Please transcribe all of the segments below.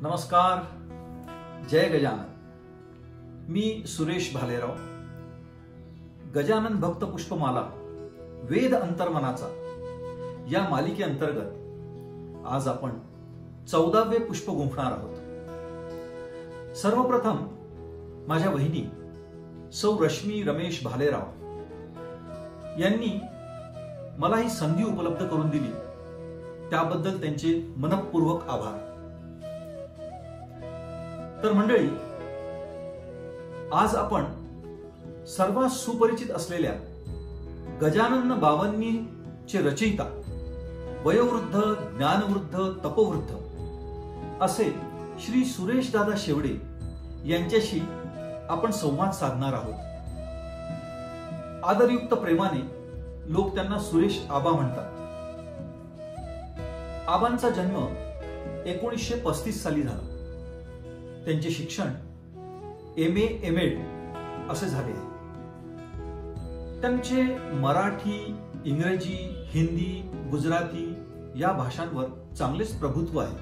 नमस्कार. जय गजानन. मी सुरेश भालेराव. गजानन भक्त पुष्पमाला वेद अंतर्मनाचा या मालिकेअंतर्गत आज आपण 14वे पुष्प गुंफणार आहोत. सर्वप्रथम माझ्या वहिनी सौ रश्मी रमेश भालेराव यांनी मला ही संधी उपलब्ध करून दिली, त्याबद्दल त्यांचे मनपूर्वक आभार. तर मंडळी, आज आपण सर्वात सुपरिचित असलेल्या गजानन बावन्नीचे रचयिता, वयोवृद्ध, ज्ञानवृद्ध, तपोवृद्ध असे श्री सुरेश दादा शेवडे यांच्याशी आपण संवाद साधणार आहोत. आदरयुक्त प्रेमाने लोक त्यांना सुरेश आबा म्हणतात. आबांचा जन्म 1935 साली झाला. त्यांचे शिक्षण MA MEd असे झाले आहे. त्यांचे मराठी, इंग्रजी, हिंदी, गुजराती या भाषांवर चांगलेच प्रभुत्व आहे.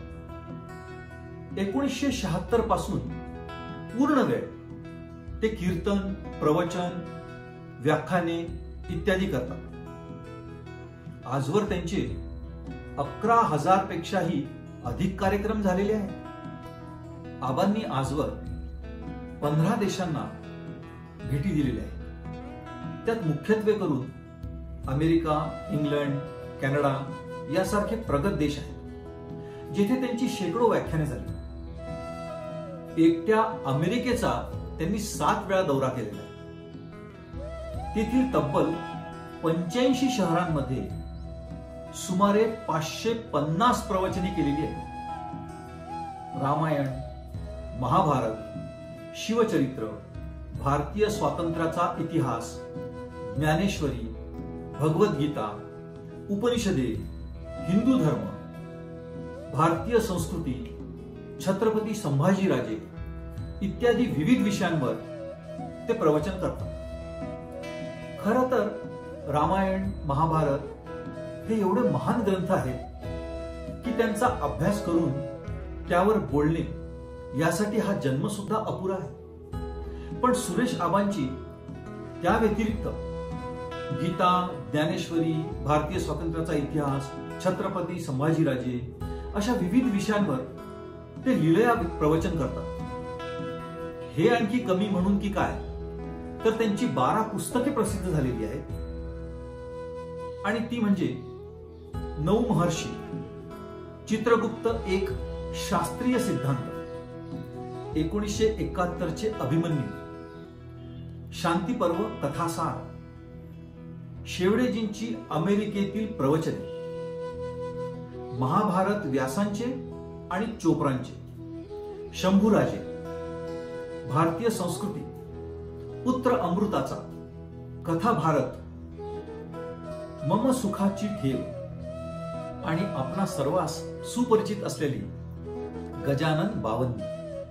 1976 पासून पूर्ण वेळ ते कीर्तन, प्रवचन, व्याख्याने इत्यादी करतात. आजवर त्यांचे 11,000 पेक्षाही अधिक कार्यक्रम झालेले आहेत. आबांनी आजवर 15 देशांना भेटी दिलेल्या आहेत. त्यात मुख्यत्वे करून अमेरिका, इंग्लंड, कॅनडा यासारखे प्रगत देश आहेत, जिथे त्यांची शेकडो व्याख्याने झाली. एकट्या अमेरिकेचा त्यांनी 7 वेळा दौरा केलेला आहे. तेथील तब्बल 85 शहरांमध्ये सुमारे 550 प्रवचने केलेली आहेत. रामायण, महाभारत, शिवचरित्र, भारतीय स्वातंत्र्याचा इतिहास, ज्ञानेश्वरी, भगवद्गीता, उपनिषदे, हिंदू धर्म, भारतीय संस्कृती, छत्रपती संभाजीराजे इत्यादी विविध विषयांवर ते प्रवचन करतात. खरं तर रामायण, महाभारत हे एवढे महान ग्रंथ आहेत की त्यांचा अभ्यास करून त्यावर बोलणे यासाठी हा जन्म सुद्धा अपुरा आहे. पण सुरेश आबांची त्या व्यतिरिक्त गीता, ज्ञानेश्वरी, भारतीय स्वातंत्र्याचा इतिहास, छत्रपती संभाजीराजे अशा विविध विषयांवर ते लीलया प्रवचन करतात. हे आणखी कमी म्हणून की काय, तर त्यांची 12 पुस्तके प्रसिद्ध झालेली आहेत. आणि ती म्हणजे 9 महर्षी, चित्रगुप्त एक शास्त्रीय सिद्धांत, 1971 चे अभिमन्यू, शांती पर्व कथासार, शेवडेजींची अमेरिकेतील प्रवचने, महाभारत व्यासांचे आणि चोप्रांचे, शंभूराजे, भारतीय संस्कृती, पुत्र अमृताचा, कथा भारत, मम सुखाची ठेव आणि आपणा सर्वांस सुपरिचित असलेली गजानन बावन्नी.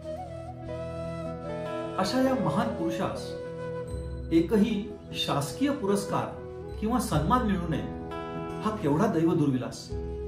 अशा या महान पुरुषास एकही शासकीय पुरस्कार किंवा सन्मान मिळू नये हा केवढा दैव दुर्विलास.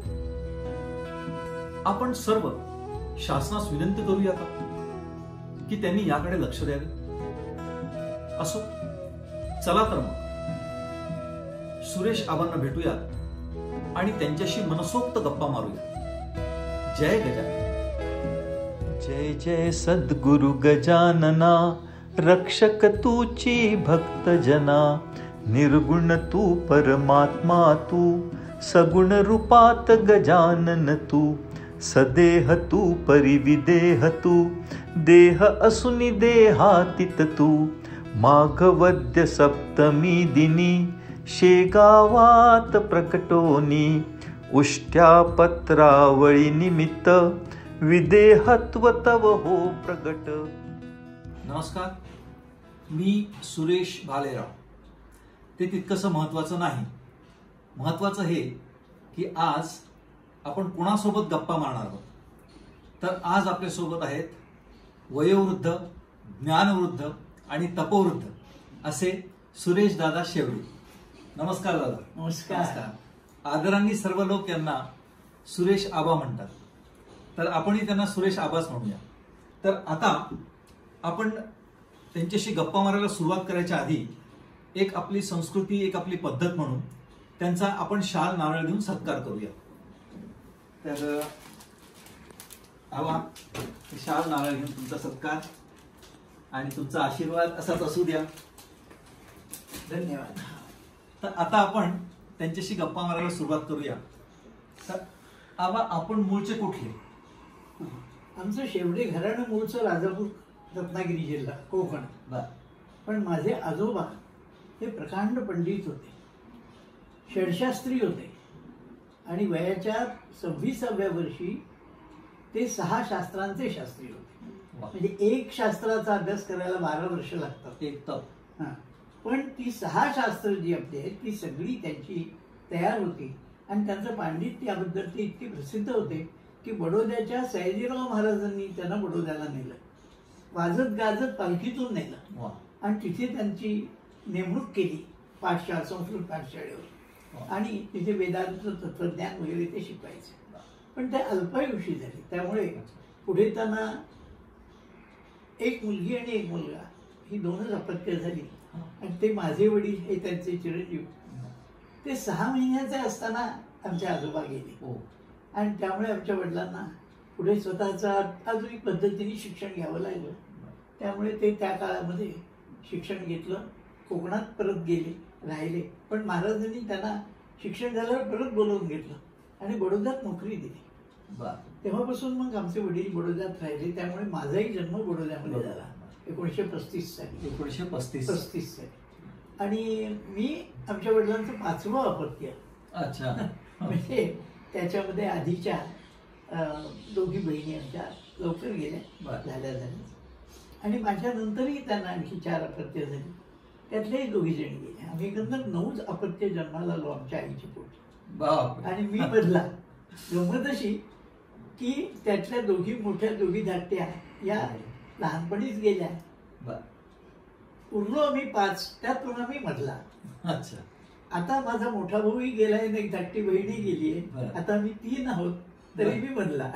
आपण सर्व शासनास विनंती करूया का की त्यांनी याकडे लक्ष द्यावे. असो, चला तर मग सुरेश आबांना भेटूया आणि त्यांच्याशी मनसोक्त गप्पा मारूया. जय गजानन. जय जय सद्गुरु गजानना, रक्षक तूची भक्त जना. निर्गुण तू परमात्मा तू, सगुण रूपात गजानन तू. सदेह तू परिविदेह तू, देह असुनी देहातीत तू. माघवद्य सप्तमी दिनी, शेगावात प्रकटोनी. उष्ट्या पत्रावळी निमित्त, विदेहत्व तव हो प्रगट. नमस्कार. मी सुरेश भालेराव. ते तितकंसं महत्वाचं नाही. महत्वाचं हे की आज आपण कुणासोबत गप्पा मारणार आहोत. तर आज आपल्या सोबत आहेत वयोवृद्ध, ज्ञानवृद्ध आणि तपोवृद्ध असे सुरेश दादा शेवडे. नमस्कार दादा. नमस्कार. आदरांनी सर्व लोक यांना सुरेश आबा म्हणतात. तर आपणही त्यांना सुरेश आबाच म्हणूया. तर आता आपण त्यांच्याशी गप्पा मारायला सुरुवात करायच्या आधी एक आपली संस्कृती, एक आपली पद्धत म्हणून त्यांचा आपण शाल नारळ देऊन सत्कार करूया. तर आवा शाल नारळ घेऊन तुमचा सत्कार आणि तुमचा आशीर्वाद असाच असू द्या. धन्यवाद. तर आता आपण त्यांच्याशी गप्पा मारायला सुरुवात करूया. तर आबा, आपण मूळचे कुठले? आमचं शेवटे घराणं मूळचं राजापूर, रत्नागिरी जिल्हा, कोकण. पण माझे आजोबा हे प्रकांड पंडित होते, षडशास्त्री होते आणि वयाच्या 26व्या वर्षी ते 6 शास्त्रांचे शास्त्री होते. म्हणजे एक शास्त्राचा अभ्यास करायला 12 वर्ष लागतात. एक तप. हां, पण ती 6 शास्त्र जी आपली आहेत ती सगळी त्यांची तयार होती आणि त्यांचं पांडित्य याबद्दल ते इतके प्रसिद्ध होते की बडोद्याच्या सयाजीराव महाराजांनी त्यांना बडोद्याला नेलं, वाजत गाजत पालखीतून नेलं आणि तिथे त्यांची नेमणूक केली पाठशाळा, संस्कृत पाठशाळेवर. आणि तिथे वेदांत तत्वज्ञान वगैरे ते शिकवायचे. पण ते अल्पायुषी झाले. त्यामुळे पुढे त्यांना एक मुलगी आणि एक मुलगा ही 2च अपत्य झाली. आणि ते माझे वडील हे त्यांचे चिरंजीव ते 6 महिन्याचे असताना आमचे आजोबा गेले. आणि त्यामुळे आमच्या वडिलांना पुढे स्वतःचा आधुनिक पद्धतीने शिक्षण घ्यावं लागलं. त्यामुळे ते त्या काळामध्ये शिक्षण घेतलं, कोकणात परत गेले, राहिले. पण महाराजांनी त्यांना शिक्षण झाल्यावर परत बोलवून घेतलं आणि बडोद्यात नोकरी दिली. तेव्हापासून मग आमचे वडील बडोद्यात राहिले. त्यामुळे माझाही जन्म बडोद्यामध्ये झाला 1935 साली. 1935 साली. आणि मी आमच्या वडिलांचं 5वं अपत्य. अच्छा. म्हणजे त्याच्यामध्ये आधीच्या 2 बहिणी आमच्या लवकर गेल्या, झाल्या. आणि माझ्या नंतरही त्यांना आणखी 4 अपत्य झाली. त्यातलेही 2 जणी गेले. आम्ही एकंदर 9 अपत्य जन्माला आलो आमच्या आईच्या पोटी. आणि मी बदला. गंमत अशी की त्यातल्या 2 मोठ्या 2 धाकट्या या लहानपणीच गेल्या. उरलो आम्ही 5, त्यात आम्ही मधला. अच्छा. आता माझा मोठा भाऊही गेलाय, एक धाकटी बहिणी गेलीये. आता आम्ही 3 आहोत, तरी मी मधला.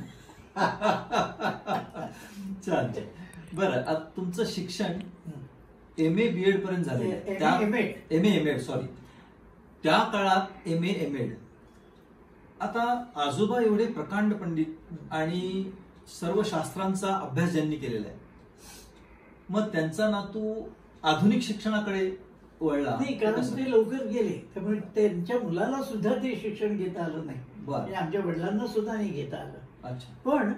छान. बरं, आता तुमचं शिक्षण MA BEd पर्यंत झाले. MA सॉरी, त्या काळात MA MEd. आता आजोबा एवढे प्रकांड पंडित आणि सर्व शास्त्रांचा अभ्यास ज्यांनी केलेला आहे, मग त्यांचा नातू आधुनिक शिक्षणाकडे वळला नाही, कारण ते लवकर गेले. त्यामुळे त्यांच्या मुलाला सुद्धा ते शिक्षण घेता आलं नाही. म्हणजे आमच्या वडिलांना सुद्धा नाही घेता आलं. अच्छा. पण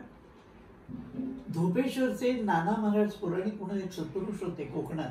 धोपेश्वरचे नाना महाराज पौराणिक म्हणून एक सत्पुरुष होते कोकणात.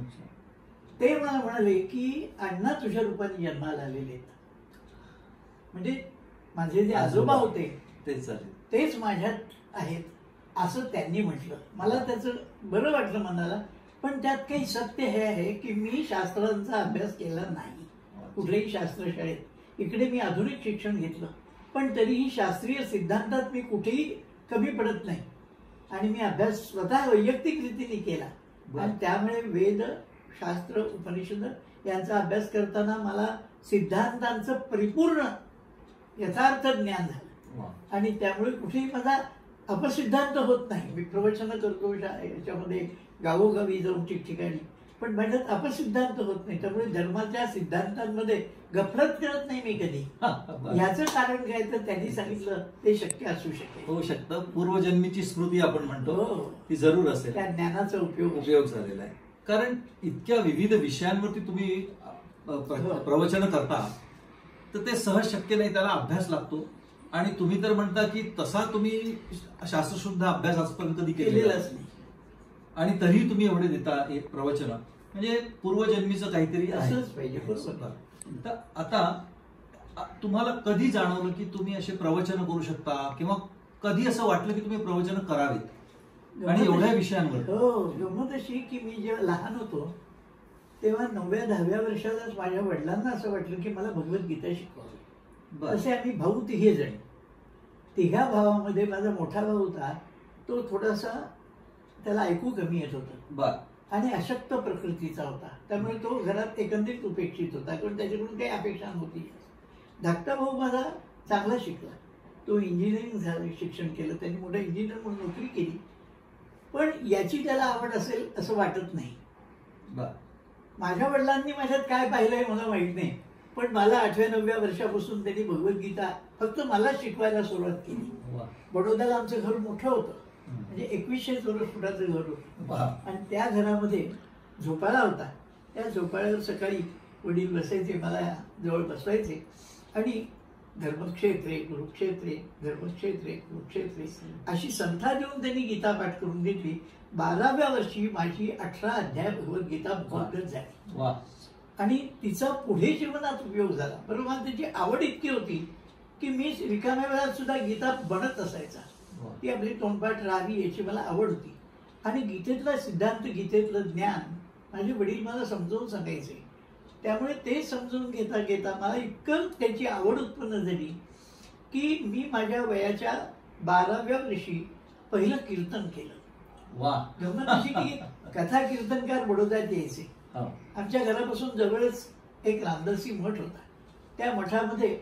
ते मला म्हणाले की अण्णा तुझ्या रूपाने जन्माला आलेले आहेत. म्हणजे माझे जे आजोबा होते तेच माझ्यात आहेत असं त्यांनी म्हटलं. मला त्याचं बरं वाटलं मनाला. पण त्यात काही सत्य हे आहे की मी शास्त्रांचा अभ्यास केला नाही कुठल्याही शास्त्रशाळेत. इकडे मी आधुनिक शिक्षण घेतलं, पण तरीही शास्त्रीय सिद्धांतात मी कुठेही कमी पडत नाही. आणि मी अभ्यास स्वतः वैयक्तिक रीतीने केला. आणि त्यामुळे वेद, शास्त्र, उपनिषद यांचा अभ्यास करताना मला सिद्धांतांचं परिपूर्ण यथार्थ ज्ञान झालं. आणि त्यामुळे कुठेही माझा अपसिद्धांत होत नाही. मी प्रवचन करतो याच्यामध्ये गावोगावी जाऊन ठिकठिकाणी, पण माझ्यात अपसिद्धांत होत नाही. त्यामुळे धर्माच्या सिद्धांतांमध्ये गफलत करत नाही मी कधी. याचं कारण काय तर त्यांनी सांगितलं ते शक्य असू शकेल. होऊ शकतं. पूर्वजन्मीची स्मृती आपण म्हणतो ती जरूर असेल. त्या ज्ञानाचा उपयोग झालेला आहे. कारण इतक्या विविध विषयांवरती तुम्ही प्रवचन करता, तर ते सहज शक्य नाही, त्याला अभ्यास लागतो. आणि तुम्ही तर म्हणता की तसा तुम्ही शास्त्रशुद्ध अभ्यास आजपर्यंत कधी केलेलाच नाही, आणि तरीही तुम्ही एवढे देता एक प्रवचन. म्हणजे पूर्वजन्मीचं काहीतरी असंच पाहिजे. तर आता तुम्हाला कधी जाणवलं की तुम्ही असे प्रवचन करू शकता, किंवा कधी असं वाटलं की तुम्ही प्रवचन करावेत आणि एवढ्या विषयांवर? हो, गमत अशी की मी जेव्हा लहान होतो तेव्हा 9व्या-10व्या वर्षालाच माझ्या वडिलांना असं वाटलं की मला भगवद्गीता शिकवावी. असे आम्ही भाऊ 3 जण. 3 भावामध्ये माझा मोठा भाऊ होता, तो थोडासा त्याला ऐकू कमी येत होतं आणि अशक्त प्रकृतीचा होता. त्यामुळे तो घरात एकंदरीत उपेक्षित होता, कारण त्याच्याकडून काही अपेक्षा नव्हती. धाकटा भाऊ माझा चांगला शिकला, तो इंजिनिअरिंग झालं, शिक्षण केलं, त्यांनी मोठा इंजिनियर म्हणून नोकरी केली. पण याची त्याला आवड असेल असं वाटत नाही. माझ्या वडिलांनी माझ्यात काय पाहिलंय मला माहित नाही, पण मला 8व्या-9व्या वर्षापासून त्यांनी भगवद्गीता फक्त मला शिकवायला सुरुवात केली. बडोद्याला आमचं घर मोठं होतं, म्हणजे 2100 चौरस फुटाचं घर होतं, आणि त्या घरामध्ये झोपाळा होता. त्या झोपाळ्यावर सकाळी वडील बसायचे, मला जवळ बसवायचे आणि धर्मक्षेत्रे कुरुक्षेत्रे, धर्मक्षेत्रे कुरुक्षेत्रे अशी संथा देऊन त्यांनी गीता पाठ करून घेतली. 12व्या वर्षी माझी 18 अध्याय भगवद्गीता मुखगत झाली आणि तिचा पुढे जीवनात उपयोग झाला. बरोबर, मला त्याची आवड इतकी होती की मी रिकाम्या वेळात सुद्धा गीता बनत असायचा. ती आपली तोंडपाठ राहावी याची मला आवड होती. आणि गीतेतला सिद्धांत, गीतेतलं ज्ञान माझे वडील मला समजावून सांगायचे. त्यामुळे ते समजून घेता घेता मला इतकं त्याची आवड उत्पन्न झाली की मी माझ्या वयाच्या 12व्या वर्षी पहिलं कीर्तन केलं. गंमत अशी की कथा कीर्तनकार बडोद्यात यायचे. आमच्या घरापासून जवळच एक रामदासी मठ होता. त्या मठामध्ये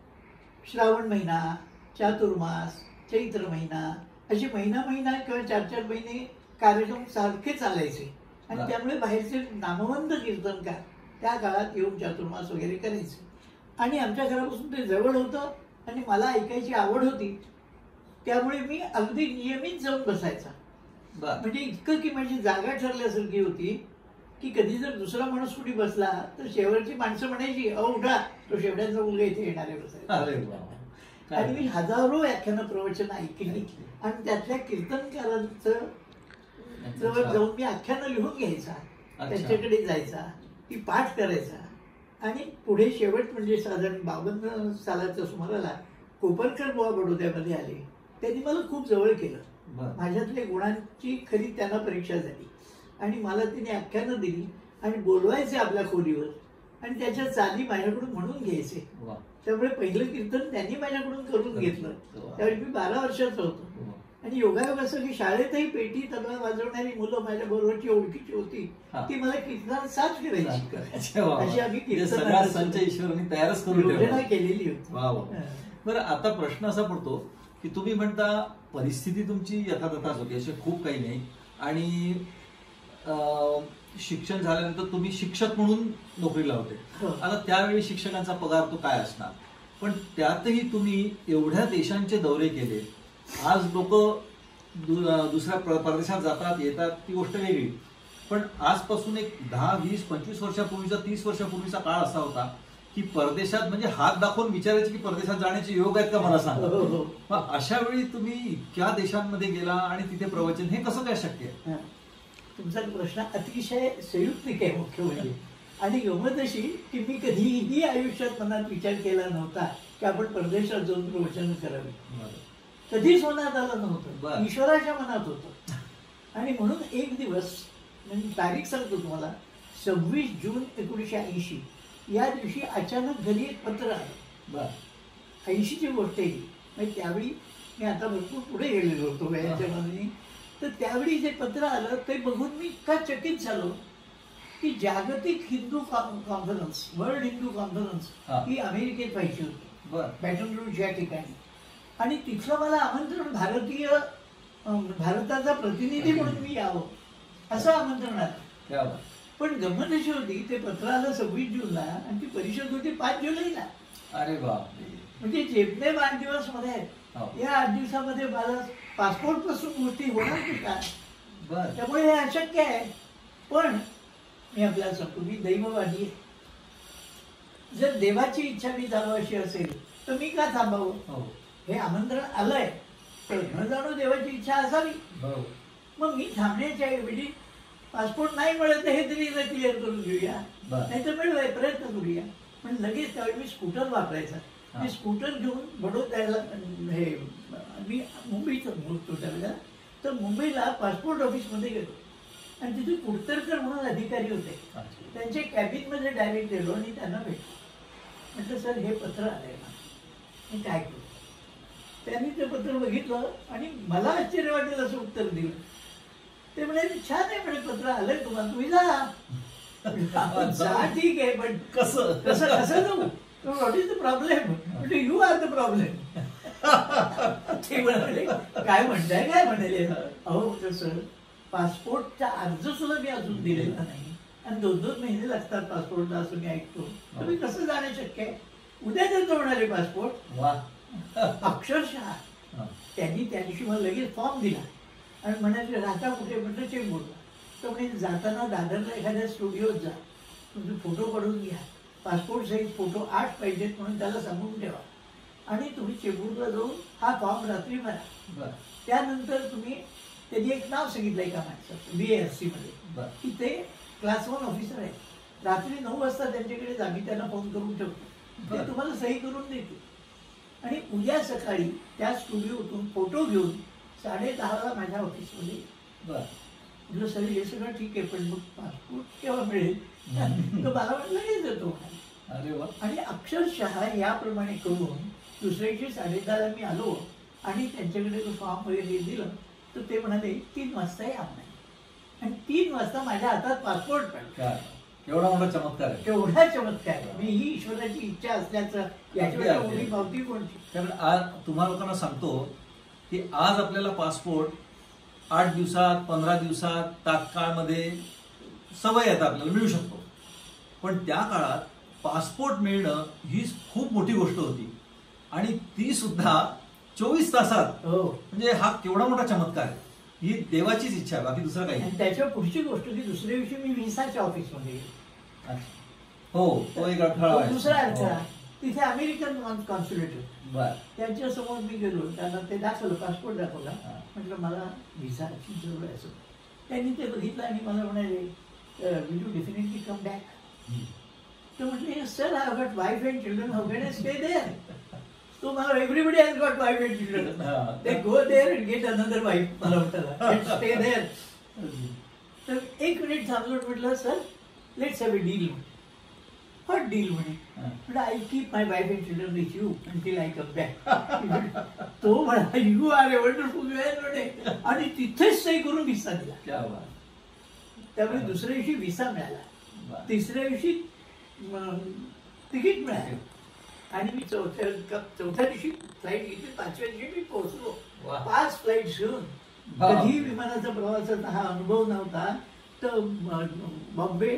श्रावण महिना, चातुर्मास, चैत्र महिना असे महिना किंवा 4-4 महिने कार्यक्रम सारखे चालायचे. आणि त्यामुळे बाहेरचे नामवंत कीर्तनकार त्या काळात येऊन चातुर्मास वगैरे करायचे. आणि आमच्या घरापासून ते जवळ होतं आणि मला ऐकायची आवड होती. त्यामुळे मी अगदी नियमित जाऊन बसायचा. म्हणजे इतकं की माझी जागा ठरल्यासारखी होती की कधी जर दुसरा माणूस कुठे बसला तर शेवटची माणसं म्हणायची, अहो उठा, तो शेवट्यांचा मुलगा इथे येणार आहे बसायला. आणि मी हजारो व्याख्यानं प्रवचन ऐकली आणि त्यातल्या कीर्तनकारांचं जवळ जाऊन मी आख्यानं लिहून घ्यायचा, त्यांच्याकडे जायचा, ती पाठ करायचा. आणि पुढे शेवट म्हणजे साधारण 52 सालाच्या सुमाराला कोपरकर बुवा बडोद्यामध्ये आले. त्यांनी मला खूप जवळ केलं. माझ्यातल्या गुणांची खरी त्यांना परीक्षा झाली आणि मला तिने आख्यानं दिली आणि बोलवायचे आपल्या खोलीवर आणि त्याच्या चाली माझ्याकडून म्हणून घ्यायचे. त्यामुळे पहिलं कीर्तन त्यांनी माझ्याकडून करून घेतलं. त्यावेळी मी 12 वर्षाचा होतो. आणि योगायोग असं की शाळेतही पेटी तबला वाजवणारी मुलं माझ्या बरोबरची ओळखीची होती, ती मला कीर्तनात साथ करायची. अशी आम्ही योजना केलेली होती. बरं, आता प्रश्न असा पडतो की तुम्ही म्हणता परिस्थिती तुमची यथातथाच होती, असे खूप काही नाही. आणि शिक्षण झाल्यानंतर तुम्ही शिक्षक म्हणून नोकरीला होते. आता त्यावेळी शिक्षकांचा पगार तो काय असणार, पण त्यातही तुम्ही एवढ्या देशांचे दौरे केले. आज लोक दुसऱ्या परदेशात जातात येतात ती गोष्ट वेगळी, पण आजपासून एक 10, 20, 25 वर्षापूर्वीचा 30 वर्षापूर्वीचा काळ असा होता की परदेशात म्हणजे हात दाखवून विचारायचे की परदेशात जाण्याचे योग आहेत का मला सांगा. अशा वेळी तुम्ही इतक्या देशांमध्ये गेला आणि तिथे प्रवचन, हे कसं काय शक्य आहे? तुमचा प्रश्न अतिशय संयुक्तिक आहे मुख्य म्हणजे. आणि गमत अशी की मी कधीही आयुष्यात मनात विचार केला नव्हता की आपण परदेशात जाऊन प्रवचन करावे. कधीच मनात आलं नव्हतं, ईश्वराच्या मनात होतं. आणि म्हणून एक दिवस, म्हणजे तारीख सांगतो तुम्हाला, 26 जून 1980 या दिवशी अचानक घरी एक पत्र आलं. 80ची गोष्ट आहे. म्हणजे त्यावेळी मी आता भरपूर पुढे गेलेलो होतो वयाच्या मानाने. तर त्यावेळी जे पत्र आलं ते बघून मी इतका चकित झालो की जागतिक Hindu conference, world Hindu conference ही अमेरिकेत व्हायची होती, बॅटन रूज या ठिकाणी. आणि तिथलं मला आमंत्रण, भारताचा प्रतिनिधी म्हणून मी यावं असं आमंत्रण आलं. पण गंमत अशी होती, ते पत्र आलं 26 जूनला आणि ती परिषद होती 5 जुलैला. अरे बाप, म्हणजे जेपणे 8 दिवस मध्ये आहेत. या 8 दिवसामध्ये मला पासपोर्ट पासून गोष्टी होणार की काय, त्यामुळे हे अशक्य आहे. पण मी आपल्याला सांगतो, मी दैववादी आहे. जर देवाची इच्छा मी जाणं अशी असेल तर मी का थांबावं? हे आमंत्रण आलंय तर न जाणं देवाची इच्छा असावी. मग मी थांबण्याच्या ऐवजी पासपोर्ट नाही मिळत हे तरी क्लिअर करून घेऊया, नाही तर मिळवाय प्रयत्न करूया. पण लगेच त्यावेळी मी स्कूटर वापरायचा. मी स्कूटर घेऊन बडोद्याला, हे मी मुंबईचं बोलतो त्यावेळेला, तर मुंबईला पासपोर्ट ऑफिसमध्ये गेलो आणि तिथे कुडतरकर म्हणून अधिकारी होते. त्यांच्या कॅबिनमध्ये डायरेक्ट गेलो आणि त्यांना भेटलो. म्हटलं सर हे पत्र आलंय ना, मी काय करू? त्यांनी ते पत्र बघितलं आणि मला आश्चर्य वाटेल असं उत्तर दिलं. ते म्हणाले छान आहे, म्हणे पत्र आलंय तुम्हाला, तुम्ही जा. ठीक आहे, पण कसं जाऊ? What is the problem? You are the problem. ते म्हणाले काय म्हणताय, काय म्हणाले. अहो म्हटलं सर, पासपोर्टचा अर्ज सुद्धा मी अजून दिलेला नाही आणि 2-2 महिने लागतात पासपोर्टला असं मी ऐकतो. तुम्ही कसं जाणं शक्य आहे? उद्या देतो म्हणाले पासपोर्ट. अक्षरशः त्यांनी त्या दिवशी मला लगेच फॉर्म दिला आणि म्हणाले राहता कुठे, म्हटलं चेंबूरला. तर म्हणजे जाताना दादरला एखाद्या स्टुडिओत जा, तुमचे फोटो काढून घ्या, पासपोर्ट साईज फोटो 8 पाहिजेत म्हणून त्याला सांगून ठेवा आणि तुम्ही चेंबूरला जाऊन हा फॉर्म रात्री भरा. त्यानंतर तुम्ही त्यांनी एक नाव सांगितलं एका माणसाचं BASC मध्ये, की ते क्लास 1 ऑफिसर आहे. रात्री 9 वाजता त्यांच्याकडे जा, मी त्यांना फोन करून ठेवतो, ते तुम्हाला सही करून देते. आणि उद्या सकाळी त्या स्टुडिओतून फोटो घेऊन 10:30ला माझ्या ऑफिसमध्ये. म्हटलं सर हे सगळं ठीक आहे, पण मग पासपोर्ट केव्हा मिळेल? तो मला म्हटलं लगेच देतो. आणि अक्षरशः याप्रमाणे करून दुसऱ्या दिवशी 10:30ला मी आलो आणि त्यांच्याकडे तो फॉर्म वगैरे दिलं. तर ते म्हणाले 3 वाजता या म्हणे. आणि 3 वाजता माझ्या हातात पासपोर्ट पडला. एवढा मोठा चमत्कार आहे. केवढा चमत्कार आहे. मी ही ईश्वराची इच्छा असल्याचं याच्यावर मोठी पावती कोणती. कारण आज तुम्हाला लोकांना सांगतो की आज आपल्याला पासपोर्ट 8 दिवसात, 15 दिवसात, तात्काळमध्ये सवय आता आपल्याला मिळू शकतो. पण त्या काळात पासपोर्ट मिळणं ही खूप मोठी गोष्ट होती आणि ती सुद्धा 24 तासात. म्हणजे हा केवढा मोठा चमत्कार आहे. ही देवाचीच इच्छा आहे, बाकी दुसरं काही. त्याच्या पुढची गोष्ट की दुसऱ्या दिवशी मी व्हिसाच्या ऑफिसमध्ये गेलो. हो, तो एक अडथळा आहे. दुसरा अडथळा तिथे अमेरिकन कॉन्सुलेट होते. त्यांच्या समोर मी गेलो, त्यांना ते दाखवलं, पासपोर्ट दाखवला. म्हटलं मला व्हिसाची जरूर आहे असं. त्यांनी ते बघितलं आणि मला म्हणाले will you definitely come back. तर म्हटलं sir I got wife and children, how can I stay there? तो मला everybody has got wife and children, they go there and get another wife. मला म्हटलं स्टे देअर. तर 1 minute थांबलो, म्हटलं sir let's have a deal. What deal म्हणे. म्हटलं I keep my wife and children with you until I come back. तो म्हणा you R a wonderful man म्हणे आणि तिथेच सही करून व्हिसा दिला. त्यामुळे दुसऱ्या दिवशी व्हिसा मिळाला, तिसऱ्या दिवशी तिकीट मिळालं आणि मी चौथ्या दिवशी फ्लाईट घेतली. 5व्या दिवशी मी पोहोचलो. 5 फ्लाईट घेऊन. कधी विमानाचा प्रवासाचा हा अनुभव नव्हता. तर बॉम्बे,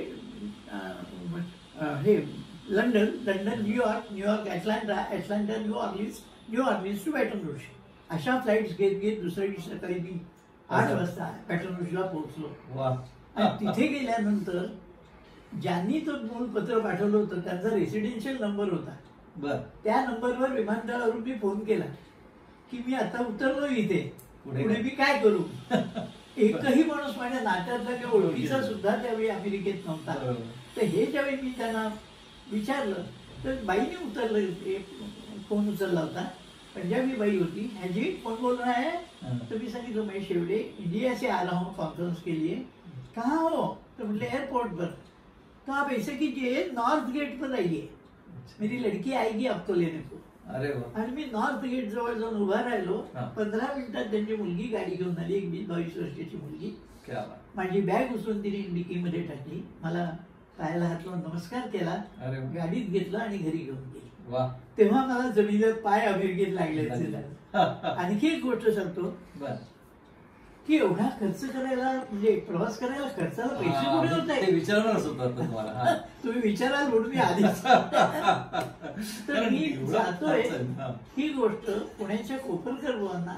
हे London, New York, Atlanta, New Orleans to Baton Rouge, अशा फ्लाईट्स घेत दुसऱ्या दिवशी सकाळी मी 8 वाजता बॅटन रूजला पोहोचलो. आणि तिथे गेल्यानंतर ज्यांनी तो मूळ पत्र पाठवलं होतं त्यांचा रेसिडेन्शियल नंबर होता. त्या नंबरवर विमानतळावरून मी फोन केला की मी आता उतरलो इथे, पुढे मी काय करू. एकही माणूस माझ्या नात्यातला किंवा ओळखीचा सुद्धा त्यावेळी अमेरिकेत नव्हता. तर हे ज्यावेळी मी त्यांना विचारलं तर बाईने उतरलं, फोन उचलला होता, पंजाबी बाई होती. ह्याजी कोण बोल रहा है? तो मी सांगितलं मैं शेवड़े इंडिया से आ रहा हूँ कॉन्फ्रेंस के लिए. कहाँ हो? तो म्हटले एयरपोर्ट पर. तो आप ऐसे कीजिए नॉर्थ गेट पर आइए, मेरी लड़की आएगी आपको लेने को. आणि मी नॉर्थ गेट जवळ जाऊन उभा राहिलो. 15 मिनिटात त्यांची मुलगी गाडी घेऊन आली, एक 22 वर्षाची मुलगी. माझी बॅग उचलून तिने डिकीमध्ये टाकली, मला पायाला हात लावून नमस्कार केला, गाडीत घेतलं आणि घरी घेऊन गेली. तेव्हा मला जमिनीवर पाय अमेरिकेत लागले. आणखी एक गोष्ट सांगतो की एवढा खर्च करायला, म्हणजे प्रवास करायला खर्चाला पैसे कुठे होत आहे विचारणारच होता तुम्ही विचाराल म्हणून मी आधीच. तर मी जातोय ही गोष्ट पुण्याच्या कोपरकर बुवांना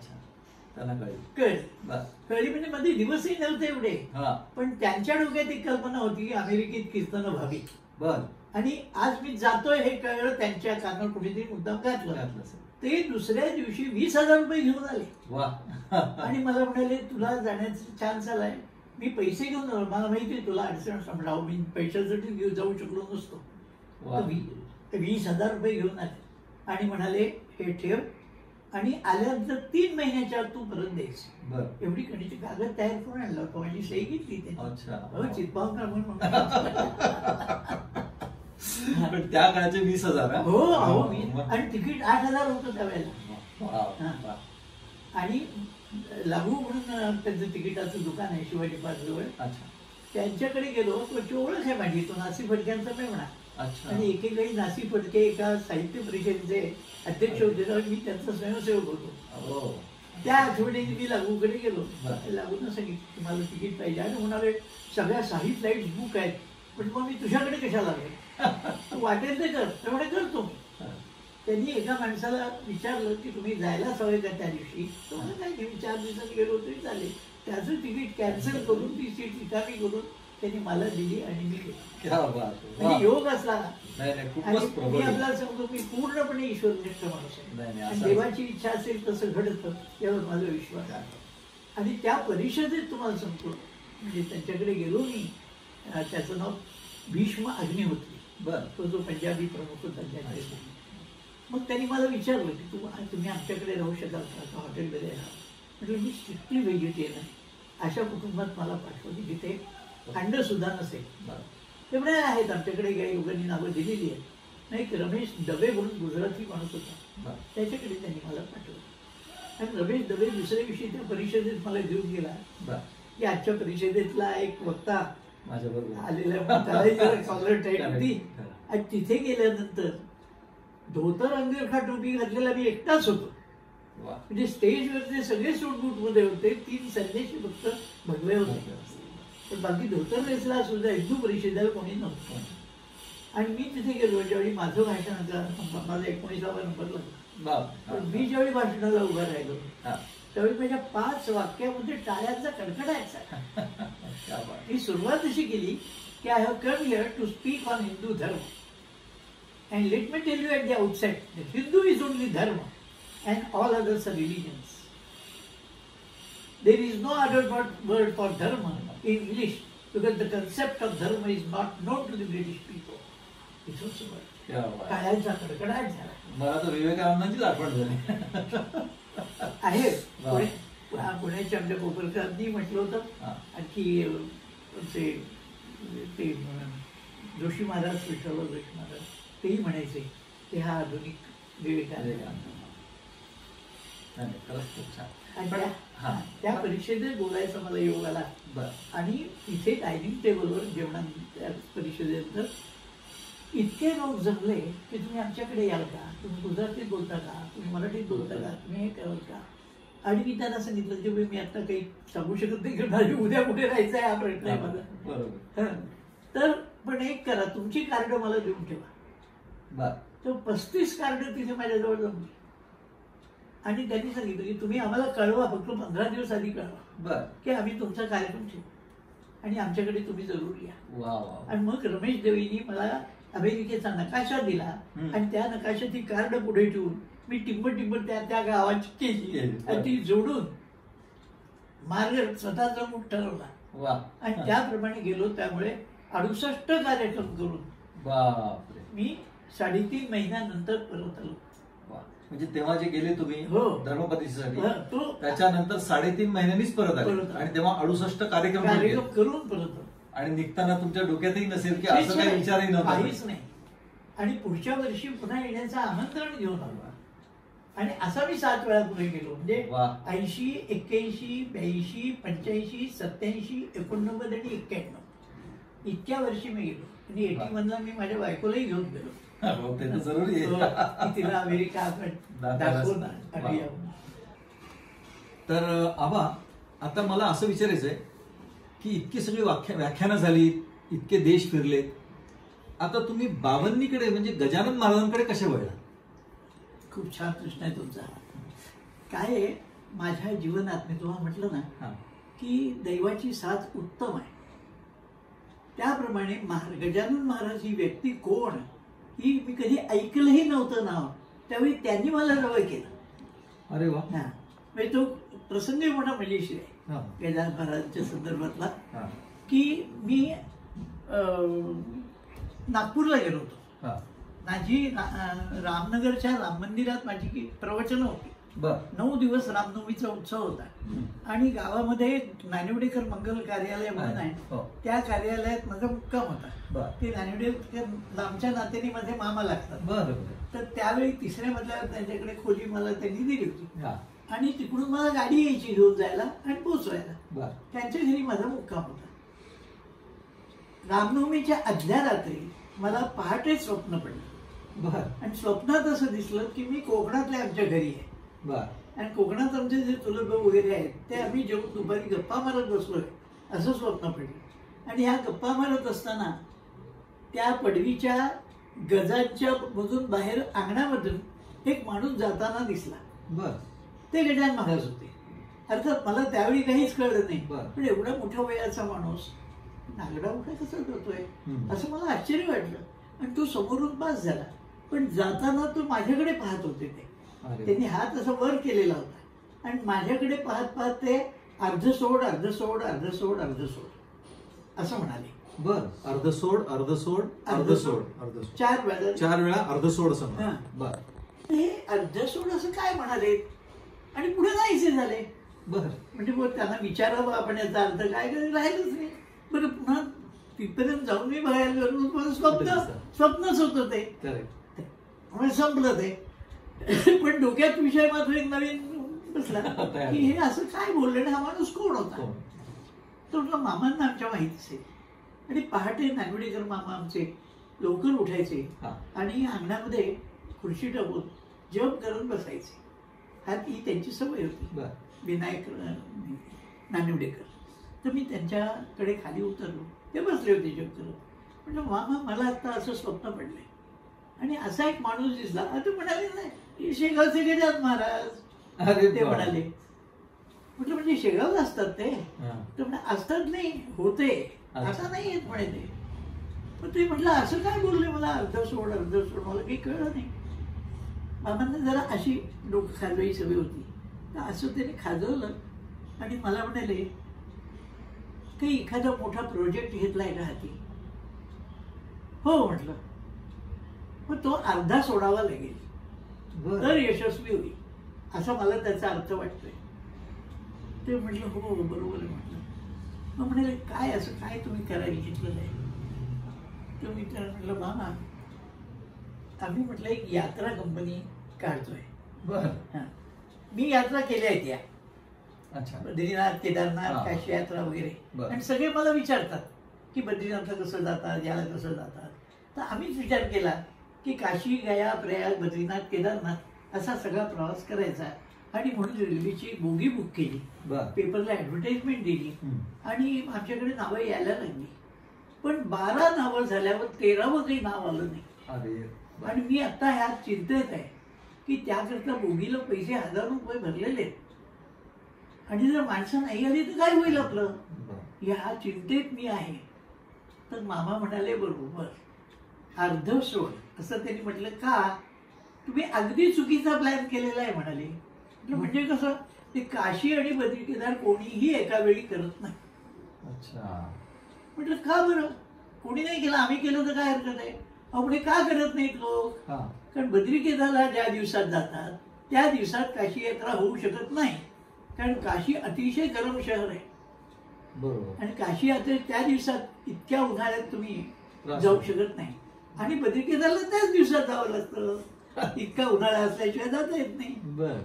कळली. म्हणजे मध्ये दिवसही नव्हते एवढे, पण त्यांच्या डोक्यात एक कल्पना होती की अमेरिकेत कीर्तनं व्हावी. आणि आज मी जातोय हे कळलं त्यांच्या कानावर कुठेतरी मुद्दाम घातलं. ते दुसऱ्या दिवशी 20,000 रुपये घेऊन आले आणि मला म्हणाले तुला जाण्याचा चान्स आलाय. मी पैसे घेऊन आलो, मला माहिती तुला अडचण समजावं, मी पैशासाठी जाऊ शकलो नसतो. 20,000 रुपये घेऊन आले आणि म्हणाले हे ठेव आणि आल्यानंतर 3 महिन्याच्या तू परत द्यायचं. एवढी कणीची कागद तयार करून आणला होता, माझी सही घेतली त्यांनी. चितपावकर म्हणून पण त्या काळाचे 20,000. हो हो. आणि तिकीट 8,000 होतं त्यावेळेला. आणि लागू म्हणून त्यांचं तिकिटाचं दुकान आहे शिवाजी पार्क जवळ. त्यांच्याकडे गेलो. तो ओळख आहे माझी, तो नासी फडक्यांचा मेवणा. अच्छा. आणि एकेकाळी नासी फडके एका साहित्य परिषदेचे अध्यक्ष होते, तर मी त्यांचा स्वयंसेवक होतो. त्या आठवणीने मी लागूकडे गेलो. लागून सांगितलं की मला तिकीट पाहिजे. आणि म्हणाले सगळ्या साही फ्लाईट्स बुक आहेत, पण मग मी तुझ्याकडे कशाला लागेल, वाटेल ते कर. तेवढे करतो मी. त्यांनी एका माणसाला विचारलं की तुम्ही जायलाच हवे का त्या दिवशी. तो म्हणला नाही, मी 4 दिवसांनी गेलो तरी चालेल. त्याचं तिकीट कॅन्सल करून ती सीट रिकामी करून त्यांनी मला दिली आणि मी गेलो. म्हणजे योग असला ना. आणि मी आपल्याला सांगतो मी पूर्णपणे ईश्वरनिष्ठ माणूस आहे. आणि देवाची इच्छा असेल तसं घडतं, यावर माझा विश्वास आहे. आणि त्या परिषदेत तुम्हाला सांगतो, म्हणजे त्यांच्याकडे गेलो मी. त्याचं नाव भीष्म अग्निहोत्री. तो जो पंजाबी प्रमुख होता त्यांच्याकडे. मग त्यांनी मला विचारलं की तुम्ही आमच्याकडे राहू शकाल का, हॉटेलमध्ये राहा. म्हणजे मी स्ट्रिक्टली व्हेजिटेरियन आहे. अशा कुटुंबात मला पाठवली जिथे अंड सुद्धा नसेल. तेवढे आहेत आमच्याकडे, काही योगांनी नावं दिलेली आहेत. नाही, रमेश दबे म्हणून गुजराती माणूस होता, त्याच्याकडे त्यांनी मला पाठवलं. आणि रमेश दबे दुसऱ्या दिवशी त्या परिषदेत मला घेऊन गेला की आजच्या परिषदेतला एक वक्ता आलेला कॉलर टाईट होती. आणि तिथे गेल्यानंतर धोतर अंगरखा टोपी घातलेला मी एकटाच होतो. म्हणजे स्टेजवरचे सगळे सूटबूट मध्ये होते, 3 संदेशी फक्त भगवे होते. पण बाकी धोतर नेसला सुद्धा हिंदू परिषदेला कोणी नव्हतं. आणि मी तिथे गेलो. ज्यावेळी माझं भाषण होतं, माझा 19वा नंबर लागला. मी ज्यावेळी भाषणाला उभा राहिलो त्यावेळी माझ्या 5 वाक्यामध्ये टाळ्यांचा कडकडायचा. ही सुरुवात अशी केली की I have come here to speak on Hindu dharma. And let me tell you at the outset that Hindu is only dharma and all others are religions. There is no other word for dharma in English because the concept of dharma is not known to the British people. It's also word. काळ्यांचा कडकडाट झाला. मला तर विवेकानंदांचीच आठवण झाली आहे. पुण्याच्या आमच्या कोपरकरांनी म्हटलं होतं. आणखी ते जोशी महाराज, विठ्ठल जोशी महाराज, तेही म्हणायचे ते हा आधुनिक विवेकानंद. त्या परिषदेत बोलायचा मला योग आला. आणि इथे डायनिंग टेबलवर जेवणानंतर परिषदेनंतर इतके लोक जमले की तुम्ही आमच्याकडे याल का, तुम्ही गुजरातीत बोलता का, तुम्ही मराठीत बोलता का, तुम्ही हे कराल का. आणि मी त्यांना सांगितलं की मी आता काही सांगू शकत नाही, माझी उद्या कुठे राहायचं आहे हा प्रश्न आहे माझा. तर पण एक करा, तुमची कार्ड मला देऊन ठेवा. तर 35 कार्ड तिथे माझ्याजवळ जमली. आणि त्यांनी सांगितलं की तुम्ही आम्हाला कळवा, फक्त 15 दिवस आधी कळवा की आम्ही तुमचा कार्यक्रम ठेवू आणि आमच्याकडे तुम्ही जरूर या. आणि मग रमेश देवीनी मला अमेरिकेचा नकाशा दिला. आणि त्या नकाशाची कार्ड पुढे ठेवून मी टिंब त्या गावाची केली आणि ती जोडून मार्ग स्वतःचा मूठ ठरवला आणि त्याप्रमाणे गेलो. त्यामुळे 68 कार्यक्रम करून मी 3.5 महिन्यानंतर परत आलो. म्हणजे तेव्हा जे गेले तुम्ही धर्मपतीसाठी, त्याच्यानंतर 3.5 महिन्यांनीच परत आले. आणि तेव्हा 68 कार्यक्रम करून परत आलो. आणि निघताना तुमच्या डोक्यातही नसेल की असं काही विचारही नव्हता, काहीच नाही. आणि पुढच्या वर्षी पुन्हा येण्याचं आमंत्रण घेऊन आलो. आणि असा मी 7 वेळा पुढे गेलो. म्हणजे 80, 81, 82, 85, 87, 89 आणि 91 इतक्या वर्षी मी गेलो. आणि 81ला मी माझ्या बायकोलाही घेऊन गेलो. जरुरी तिला अमेरिका आपण दाखवून. तर आबा, आता मला असं विचारायचंय की इतकी सगळी व्याख्यानं झाली, इतके देश फिरलेत, आता तुम्ही बाबांनीकडे म्हणजे गजानन महाराजांकडे कसे वळला? खूप छान प्रश्न आहे तुमचा. काय आहे, माझ्या जीवनात मी तुम्हाला म्हटलं ना की दैवाची साथ उत्तम आहे. त्याप्रमाणे गजानन महाराज ही व्यक्ती कोण ही मी कधी ऐकलंही नव्हतं नाव. त्यावेळी त्यांनी मला जवळ केलं. अरे वा. म्हणजे तो प्रसंग मोठा मजेशीर आहे गजानन महाराजांच्या संदर्भातला. की मी नागपूरला गेलो होतो. माझी रामनगरच्या राम मंदिरात माझी प्रवचनं होती. 9 दिवस रामनवमीचा उत्सव होता. आणि गावामध्ये नानिवडेकर मंगल कार्यालय म्हणून आहे, त्या कार्यालयात माझा मुक्काम होता. ते नानिवडेकर लांबच्या नात्याने माझे मामा लागतात. तर त्यावेळी 3ऱ्या मजल्यावर त्यांच्याकडे खोली मला त्यांनी दिली होती. आणि तिकडून मला गाडी यायची घेऊन जायला आणि पोचवायला. त्यांच्या घरी माझा मुक्काम होता. रामनवमीच्या आदल्या रात्री मला पहाटे स्वप्न पडलं. बर आणि स्वप्नात असं दिसलं की मी कोकणातल्या आमच्या घरी आहे. बर आणि कोकणात आमचे जे चुलत भाऊ वगैरे आहेत ते आम्ही जेवून दुपारी गप्पा मारत बसलोय असं स्वप्न पडलं. आणि ह्या गप्पा मारत असताना त्या पडवीच्या गजांच्या मधून बाहेर अंगणामधून एक माणूस जाताना दिसला. बर ते गजानन महाराज होते. अर्थात मला त्यावेळी काहीच कळलं नाही, बरं. पण एवढा मोठ्या वयाचा माणूस नागडा उठा कसा करतोय असं मला आश्चर्य वाटलं. आणि तो समोरून पास झाला, पण जाताना तो माझ्याकडे पाहत होते. त्यांनी हात असा वर केलेला होता आणि माझ्याकडे पाहत पाहत ते अर्ध सोड अर्ध सोड अर्ध सोड अर्ध सोड असं म्हणाले. बर अर्ध सोड अर्ध सोड अर्ध सोड अर्ध सोड 4 वेळा 4 वेळा अर्ध सोड असं हा. बर हे अर्ध सोड असं काय म्हणाले आणि पुढे नाहीसे झाले. बर म्हणजे मग त्यांना विचारावं आपण याचा अर्थ काय कधी राहिलंच नाही. बरं पुन्हा तिथपर्यंत जाऊन मी बघायला गेलो पण स्वप्नच होतं ते. करेक्ट म्हणून संपलं ते. पण डोक्यात विषय मात्र एक नवीन बसला की हे असं काय बोलले ना, हा माणूस कोण होता. तर म्हटलं मामांना आमच्या माहित असेल. आणि पहाटे नागवडेकर मामा आमचे लवकर उठायचे आणि अंगणामध्ये खुर्ची टाकून जप करत बसायचे. ही त्यांची सवय होती. विनायक नानिवडेकर. तर मी त्यांच्याकडे खाली उतरलो, ते बसले होते जप करत. म्हटलं मामा मला आता असं स्वप्न पडलंय आणि असा एक माणूस दिसला. आता म्हणाले नाही शेगावचे गजानन महाराज ते म्हणाले. म्हटलं म्हणजे शेगावला असतात ते. तर म्हणे असतात नाही होते आता नाही येत म्हणे ते. पण ते म्हटलं असं काय बोलले मला अर्ध सोड मला काही कळलं नाही. मामांना जरा अशी डोकं खाजवायची सवय होती. तर असं त्याने खाजवलं आणि मला म्हणाले काही एखादा मोठा प्रोजेक्ट घेतलाय का हाती. हो म्हटलं. मग तो अर्धा सोडावा लागेल तर यशस्वी होईल असा मला त्याचा अर्थ वाटतोय. ते म्हटलं हो बरोबर आहे म्हटलं. मग म्हणाले काय असं काय तुम्ही करायला घेतलेलं आहे. तर मी त्याला म्हटलं मामा आम्ही म्हटलं एक यात्रा कंपनी काढतोय. बर मी यात्रा केल्या आहेत या. अच्छा बद्रीनाथ केदारनाथ काशी यात्रा वगैरे. आणि सगळे मला विचारतात की बद्रीनाथला कसं जातात याला कसं जातात. तर आम्हीच विचार केला की काशी गया प्रयाग बद्रीनाथ केदारनाथ असा सगळा प्रवास करायचा. आणि म्हणून रेल्वेची बोगी बुक केली, पेपरला ऍडव्हर्टाइजमेंट दिली आणि आमच्याकडे नावं यायला लागली. पण 12 नावं झाल्यावर 13वं काही नाव आलं नाही. आणि मी आता ह्या चिंतेत आहे की त्याकरता बोगीला पैसे 1000 रुपये भरलेले आहेत आणि जर माणसं नाही आली तर काय होईल आपलं. ह्या चिंतेत मी आहे. तर मामा म्हणाले बरोबर अर्ध सोड असं त्यांनी म्हटलं. का तुम्ही अगदी चुकीचा प्लॅन केलेला आहे म्हणाले. म्हणजे कसं ते काशी आणि बद्री केदार कोणीही एका वेळी करत नाही. अच्छा म्हटलं का बरं कोणी नाही केलं आम्ही केलं तर काय हरकत आहे. पुढे का करत नाहीत लोक. कारण बद्री केदारला ज्या दिवसात जातात त्या दिवसात काशी यात्रा होऊ शकत नाही. कारण काशी अतिशय गरम शहर आहे. बरोबर. आणि काशी यात्रे त्या दिवसात इतक्या उन्हाळ्यात तुम्ही जाऊ शकत नाही. आणि बद्री केदारला त्याच दिवसात जावं लागतं. इतका उन्हाळा असल्याशिवाय जाता येत नाही. बर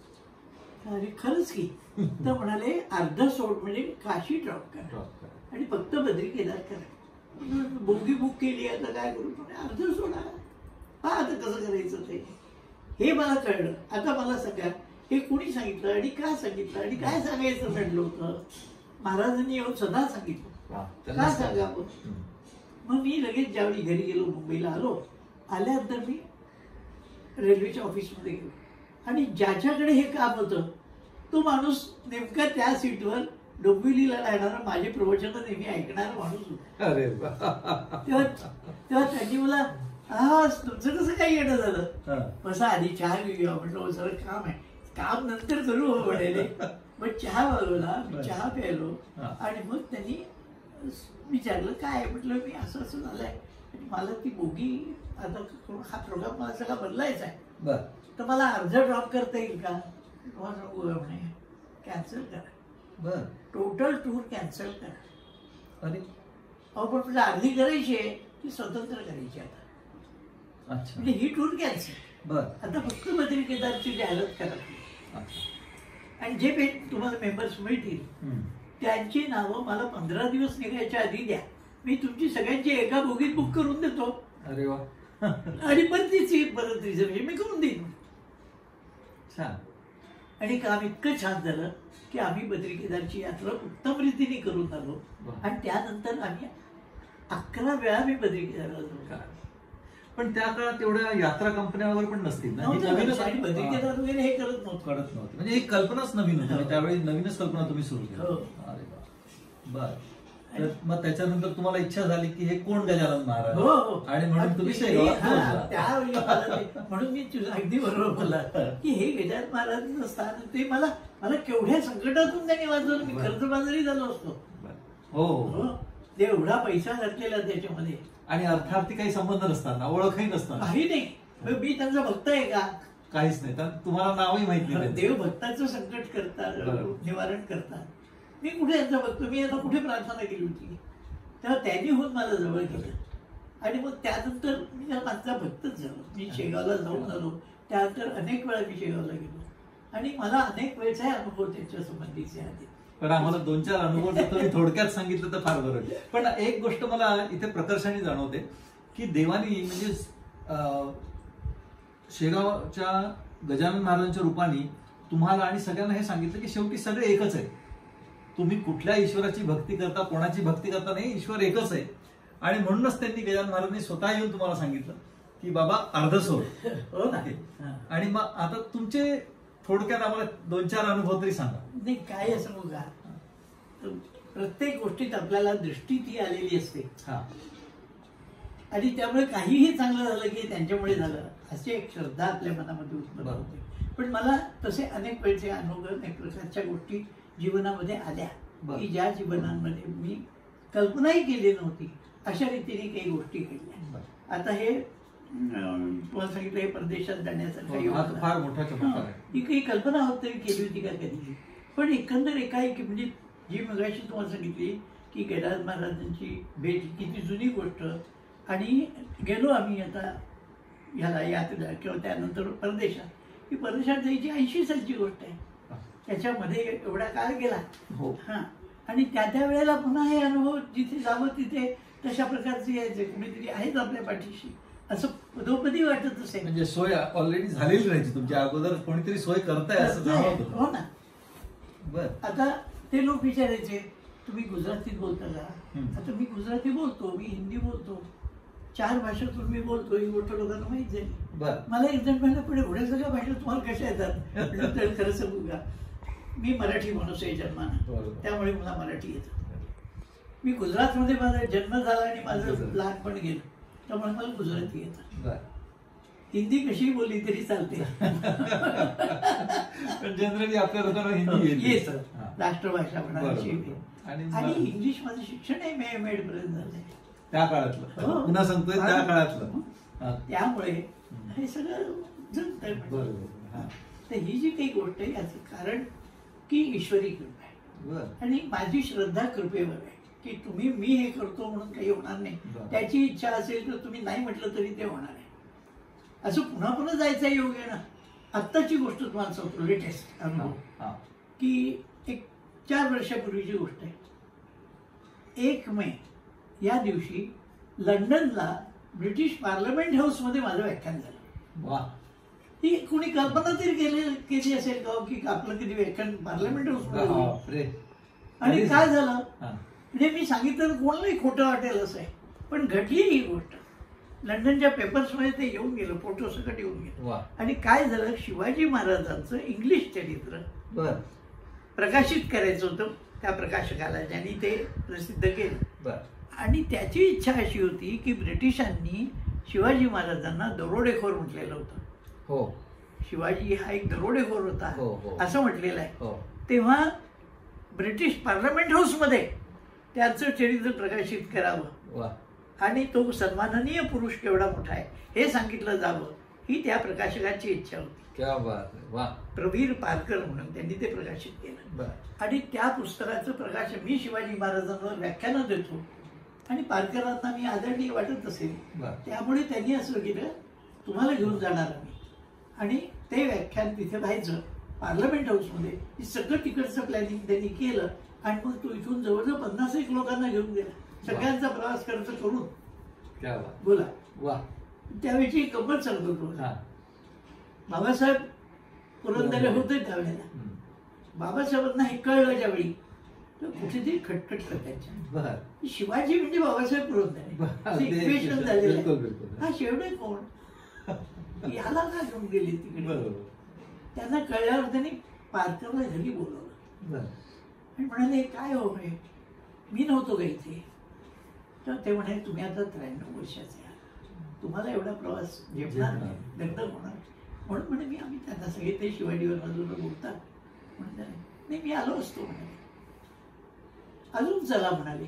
अरे खरंच की. तर म्हणाले अर्ध सोड म्हणजे काशी ड्रॉप करा आणि फक्त बद्री केदार करा. बोगी बुक केली आता काय करू. अर्ध सोडा हा आता कसं करायचं ते हे मला कळलं. आता मला सगळ्या हे कोणी सांगितलं आणि का सांगितलं आणि काय सांगायचं म्हटलं होतं. महाराजांनी येऊन सदा सांगितलं का सांगावं. मग मी लगेच ज्यावेळी घरी गेलो मुंबईला आलो. आल्यानंतर मी रेल्वेच्या ऑफिसमध्ये गेलो आणि ज्याच्याकडे हे काम होतं तो माणूस नेमका त्या सीटवर डोंबिवलीला राहणारा माझे प्रवचन नेहमी ऐकणारा माणूस होता. तेव्हा त्यांनी मला हा तुमचं कसं काय येणं झालं. बसा आधी चहा घेऊया म्हटलं सर काम आहे काम नंतर करू हो म्हणाले. मग चहा मागवला मी चहा प्यायलो आणि मग त्यांनी विचारलं काय म्हटलं मी असं असं झालंय आणि मला ती बोगी आता हा प्रोग्राम मला सगळा बदलायचा आहे तर मला अर्ध ड्रॉप करता येईल का. म्हणे कॅन्सल करा. बर टोटल टूर कॅन्सल करा. अरे अहो पण म्हटलं अर्धी करायची आहे ती स्वतंत्र करायची आता. अच्छा म्हणजे ही टूर कॅन्सल. बर आता फक्त बद्री केदारची जाहिरात करा आणि जे तुम्हाला मेंबर्स मिळतील त्यांची नावं मला 15 दिवस निघायच्या आधी द्या. मी तुमची सगळ्यांची एका बोगीत बुक करून देतो अरे वा. आणि परत रिझर्वेशन मी करून देईन. छान. आणि काम इतकं छान झालं की आम्ही बद्री केदारची यात्रा उत्तम रीतीने करून आलो. आणि त्यानंतर आम्ही 11 वेळा मी बद्री केदारला जाऊ. पण त्या काळात एवढ्या यात्रा कंपन्या वगैरे पण नसतील ना, आणि बद्री केदार वगैरे हे करत नव्हतं. कळत नव्हतं. म्हणजे ही कल्पनाच नवीन होती. त्यावेळी नवीनच कल्पना तुम्ही सुरू केली. अरे वा. बर. तर मग त्याच्यानंतर तुम्हाला इच्छा झाली की हे कोण गजानन महाराज. हो. आणि म्हणून तुम्ही शेगावात त्यावेळी म्हणून मी तुझं अगदी बरोबर बोलला की हे गजानन महाराजांचं स्थान ते मला केवढ्या संकटातून त्यांनी वाचवलं. मी कर्जबाजारी झालो असतो. हो. ते एवढा पैसा घातलेला त्याच्यामध्ये आणि अर्थार्थी काही संबंध नसताना, ओळखही नसताना. काही नाही. मी त्यांचा भक्त आहे का? काहीच नाही. तुम्हाला नावही माहिती नाही. देव भक्ताचं संकट करतात, निवारण करतात. मी कुठे यांचा भक्त, मी यांना कुठे प्रार्थना केली होती. तेव्हा त्यांनी होऊन मला जवळ केलं. आणि मग त्यानंतर मी माझा भक्तच झालो. मी शेगावला जाऊन आलो. त्यानंतर अनेक वेळा मी शेगावला गेलो आणि मला अनेक वेळचा अनुभव त्याच्या संबंधीचे आहेत. पण आम्हाला 2-4 अनुभव तुम्ही थोडक्यात सांगितलं तर फार बरं. पण एक गोष्ट मला इथे प्रकर्षाने जाणवते की देवानी म्हणजे शेगावच्या गजानन महाराजांच्या रूपाने तुम्हाला आणि सगळ्यांना हे सांगितलं की शेवटी सगळे एकच आहे. तुम्ही कुठल्या ईश्वराची भक्ती करता, कोणाची भक्ती करता, नाही, ईश्वर एकच आहे. आणि म्हणूनच त्यांनी गजानन महाराजांनी स्वतः येऊन तुम्हाला सांगितलं की बाबा अर्ध सोड. हो ना. आणि मग आता तुमचे थोडक्यात आम्हाला 2-4 अनुभव तरी सांगा. नाही, काय असं बघा, प्रत्येक गोष्टीत आपल्याला दृष्टी ती आलेली असते. आणि त्यामुळे काहीही चांगलं झालं की त्यांच्यामुळे झालं अशी एक श्रद्धा आपल्या मनामध्ये उत्पन्न होते. पण मला तसे अनेक वेळचे अनुभव, अनेक प्रकारच्या गोष्टी जीवनामध्ये आल्या की ज्या जीवनामध्ये मी कल्पनाही केली नव्हती अशा रीतीने काही गोष्टी घडल्या. आता हे तुम्हाला सांगितलं हे परदेशात जाण्याचं फार मोठा चमत्कार आहे. ही काही कल्पना होत तरी केली होती का कधी. पण एकंदर एकाएकी म्हणजे जी मगाशी तुम्हाला सांगितली की गजानन महाराजांची भेट किती जुनी गोष्ट. आणि गेलो आम्ही आता ह्याला यात्रेला किंवा त्यानंतर परदेशात. ही परदेशात जायची 80 सालची गोष्ट आहे. त्याच्यामध्ये एवढा काळ गेला. आणि त्या वेळेला पुन्हा हे अनुभव जिथे जावं तिथे तशा प्रकारचे यायचे. कुणीतरी आहेच आपल्या पाठीशी असं पदोपदी वाटत असेल. म्हणजे सोय ऑलरेडी झालेली राहायची तुमच्या अगोदर, कोणीतरी सोय करताय असं जाणवत होतं. हो ना. बर. आता ते लोक विचारायचे तुम्ही गुजरातीत बोलता का? आता मी गुजराती बोलतो, मी हिंदी बोलतो, 4 भाषेतून मी बोलतो. ही गोष्ट लोकांना माहित झाली. मला एक जण म्हणलं पण एवढ्या सगळ्या भाषा तुम्हाला कशा येतात? तर खरं सांगू का, मी मराठी माणूस आहे जन्मानं, त्यामुळे मला मराठी येतं. मी गुजरातमध्ये माझा जन्म झाला आणि माझं लहानपण गेलं, त्यामुळे मला गुजराती येतं. हिंदी कशी बोलली तरी चालते. जनरली आपल्या लोकांना हिंदी येतं, राष्ट्रभाषा म्हणायची. आणि इंग्लिश माझं शिक्षण आहे MA पर्यंत झालंय त्या काळातलं. पुन्हा सांगतोय त्या काळातलं. त्यामुळे हे सगळं जमतंय. तर ही जी काही गोष्ट आहे याचं कारण की ईश्वरी कृपा आहे. आणि माझी श्रद्धा कृपेवर आहे की मी हे करतो म्हणून काही होणार नाही. त्याची इच्छा असेल तर तुम्ही नाही म्हटलं तरी ते होणार आहे. असं पुन्हा पुन्हा जायचा योग आहे ना. आत्ताची गोष्ट तुम्हाला सांगतो, लेटेस्ट अनुभव की एक 4 वर्षापूर्वीची गोष्ट आहे. 1 मे या दिवशी लंडनला ब्रिटिश पार्लमेंट हाऊसमध्ये माझं व्याख्यान झालं. ही कुणी कल्पना तरी केली असेल का की आपलं कधी व्याख्यान पार्लमेंट हाऊसमध्ये. आणि काय झालं म्हणजे मी सांगितलं कोणालाही खोटं वाटेल असं आहे, पण घडली ही गोष्ट. लंडनच्या पेपर्समध्ये ते येऊन गेलं, फोटो सकट येऊन गेलं. आणि काय झालं, शिवाजी महाराजांचं इंग्लिश चरित्र प्रकाशित करायचं होतं त्या प्रकाशकाला, ज्यांनी ते प्रसिद्ध केलं. आणि त्याची इच्छा अशी होती की ब्रिटिशांनी शिवाजी महाराजांना दरोडेखोर म्हटलेलं होतं. शिवाजी हा एक दरोडेखोर होता असं म्हटलेलं आहे. तेव्हा ब्रिटिश पार्लमेंट हाऊसमध्ये त्याचं चरित्र प्रकाशित करावं आणि तो सन्माननीय पुरुष केवढा मोठा आहे हे सांगितलं जावं, ही त्या प्रकाशकाची इच्छा होती. प्रवीर पारकर म्हणून त्यांनी ते प्रकाशित केलं. आणि त्या पुस्तकाचं प्रकाशन मी शिवाजी महाराजांवर व्याख्यानं देतो आणि पारकरांना मी आदरणीय वाटत असेल, त्यामुळे त्यांनी असं केलं तुम्हाला घेऊन जाणार आम्ही. आणि ते व्याख्यान तिथे व्हायचं पार्लमेंट हाऊसमध्ये. हे सगळं तिकडचं प्लॅनिंग त्यांनी केलं आणि मग तो इथून जवळजवळ 50-1 लोकांना घेऊन गेला. सगळ्यांचा प्रवास खर्च करून. क्या बात. बोला. वा. त्यावेळी गंमत सांगतो तुम्हाला. बाबासाहेब पुरंदरे होते त्यावेळेला. बाबासाहेबांना हे कळलं ज्यावेळी तर कुठेतरी खटखट करायच्या. शिवाजी म्हणजे बाबासाहेब पुरंदरे इक्वेशन झालेलं आहे. हा शेवटे कोण, याला का घेऊन गेले तिकडे. त्यांना कळल्यावर त्यांनी पारकरला घरी बोलवलं आणि म्हणाले काय हो हे, मी नव्हतो का इथे. तर ते म्हणाले तुम्ही आता 93 वर्षाचे आहात, तुम्हाला एवढा प्रवास झेपणार नाही, दगदग होणार. म्हणून म्हणे मी आम्ही त्यांना सगळे ते शिवाजीवर बाजूला बोलतात म्हणतात. नाही मी आलो असतो म्हणाले. अजून चला म्हणाले.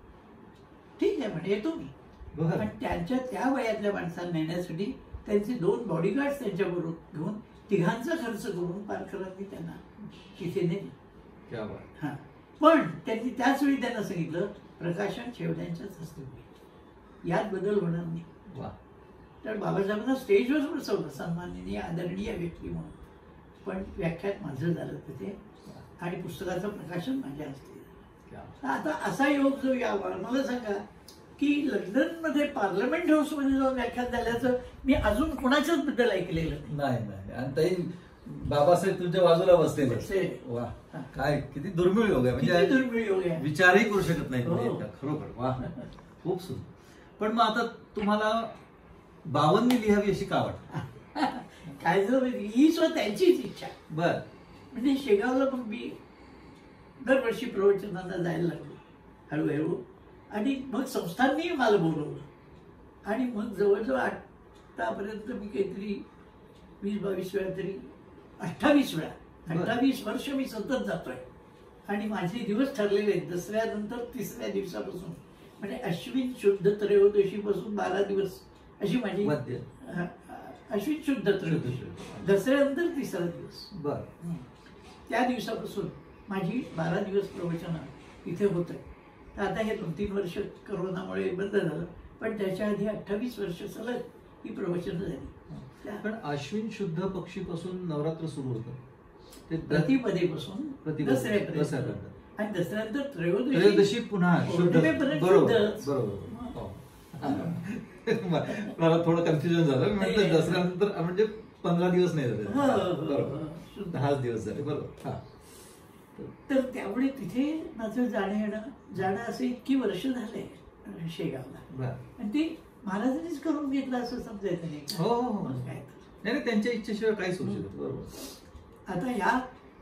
ठीक आहे म्हणे येतो मी. पण त्यांच्या त्या वयातल्या माणसांना नेण्यासाठी त्यांचे 2 बॉडीगार्ड त्यांच्याबरोबर घेऊन तिघांचा खर्च करून पारकरांनी त्यांना तिथे नेले. हा. पण त्यांनी त्याच वेळी त्यांना सांगितलं प्रकाशन शेवट्यांच्याच हस्ते होईल, यात बदल होणार नाही. तर बाबासाहेबांना स्टेजवर बसवलं सन्माननीय आदरणीय व्यक्ती म्हणून. पण व्याख्यात माझं झालं तिथे आणि पुस्तकाचं प्रकाशन माझ्या हस्ते. आता असा योग जो यावा. मला सांगा की लंडनमध्ये पार्लमेंट हाऊसमध्ये जाऊन व्याख्यान झाल्याचं मी अजून कोणाच्याच बद्दल ऐकलेलं नाही. आणि ताई बाबासाहेब तुमच्या बाजूला बसलेले. वा. काय किती दुर्मिळ योग आहे. म्हणजे दुर्मिळ योग आहे, विचारही करू शकत नाही खरोखर. वा. खूप सुंदर. पण मग आता तुम्हाला 52 लिहावी अशी का वाटतं. काय झालं ही त्यांचीच इच्छा. बर. म्हणजे शेगावला पण मी दरवर्षी प्रवचनाला जायला लागलो हळूहळू. आणि मग संस्थांनी मला बोलवलं आणि मग जवळजवळ आतापर्यंत मी काहीतरी 20-22 वेळा तरी 28 वेळा 28 वर्ष मी सतत जातोय. आणि माझे दिवस ठरलेले आहेत. दसऱ्यानंतर 3ऱ्या दिवसापासून म्हणजे अश्विन शुद्ध त्रयोदशीपासून 12 दिवस अशी माझी. अश्विन शुद्ध त्रयोदशी दसऱ्यानंतर 3रा दिवस. बर. त्या दिवसापासून माझी 12 दिवस प्रवचन इथे होत आहे. तर आता हे 2-3 वर्ष करोनामुळे बंद झालं. पण त्याच्या आधी 28 वर्ष सलग ही प्रवचनं झाली. पण अश्विन शुद्ध पक्षीपासून नवरात्र सुरू होतं ते प्रतिपदेपासून दसऱ्यापर्यंत. आणि दसऱ्यानंतर त्रयोदशी पुन्हा मला थोडं कन्फ्युजन झालं. म्हटलं दसऱ्यानंतर म्हणजे 15 दिवस नाही झाले. बरोबर 10 दिवस झाले. बरोबर. हा. तर त्यामुळे तिथे माझं जाणं असं इतकी वर्ष झाले शेगावला. आणि ते महाराजांनीच करून घेतलं असं समजायचं नाही. हो. नाही त्यांच्या इच्छेशिवाय काहीच होऊ शकत. बरोबर. आता या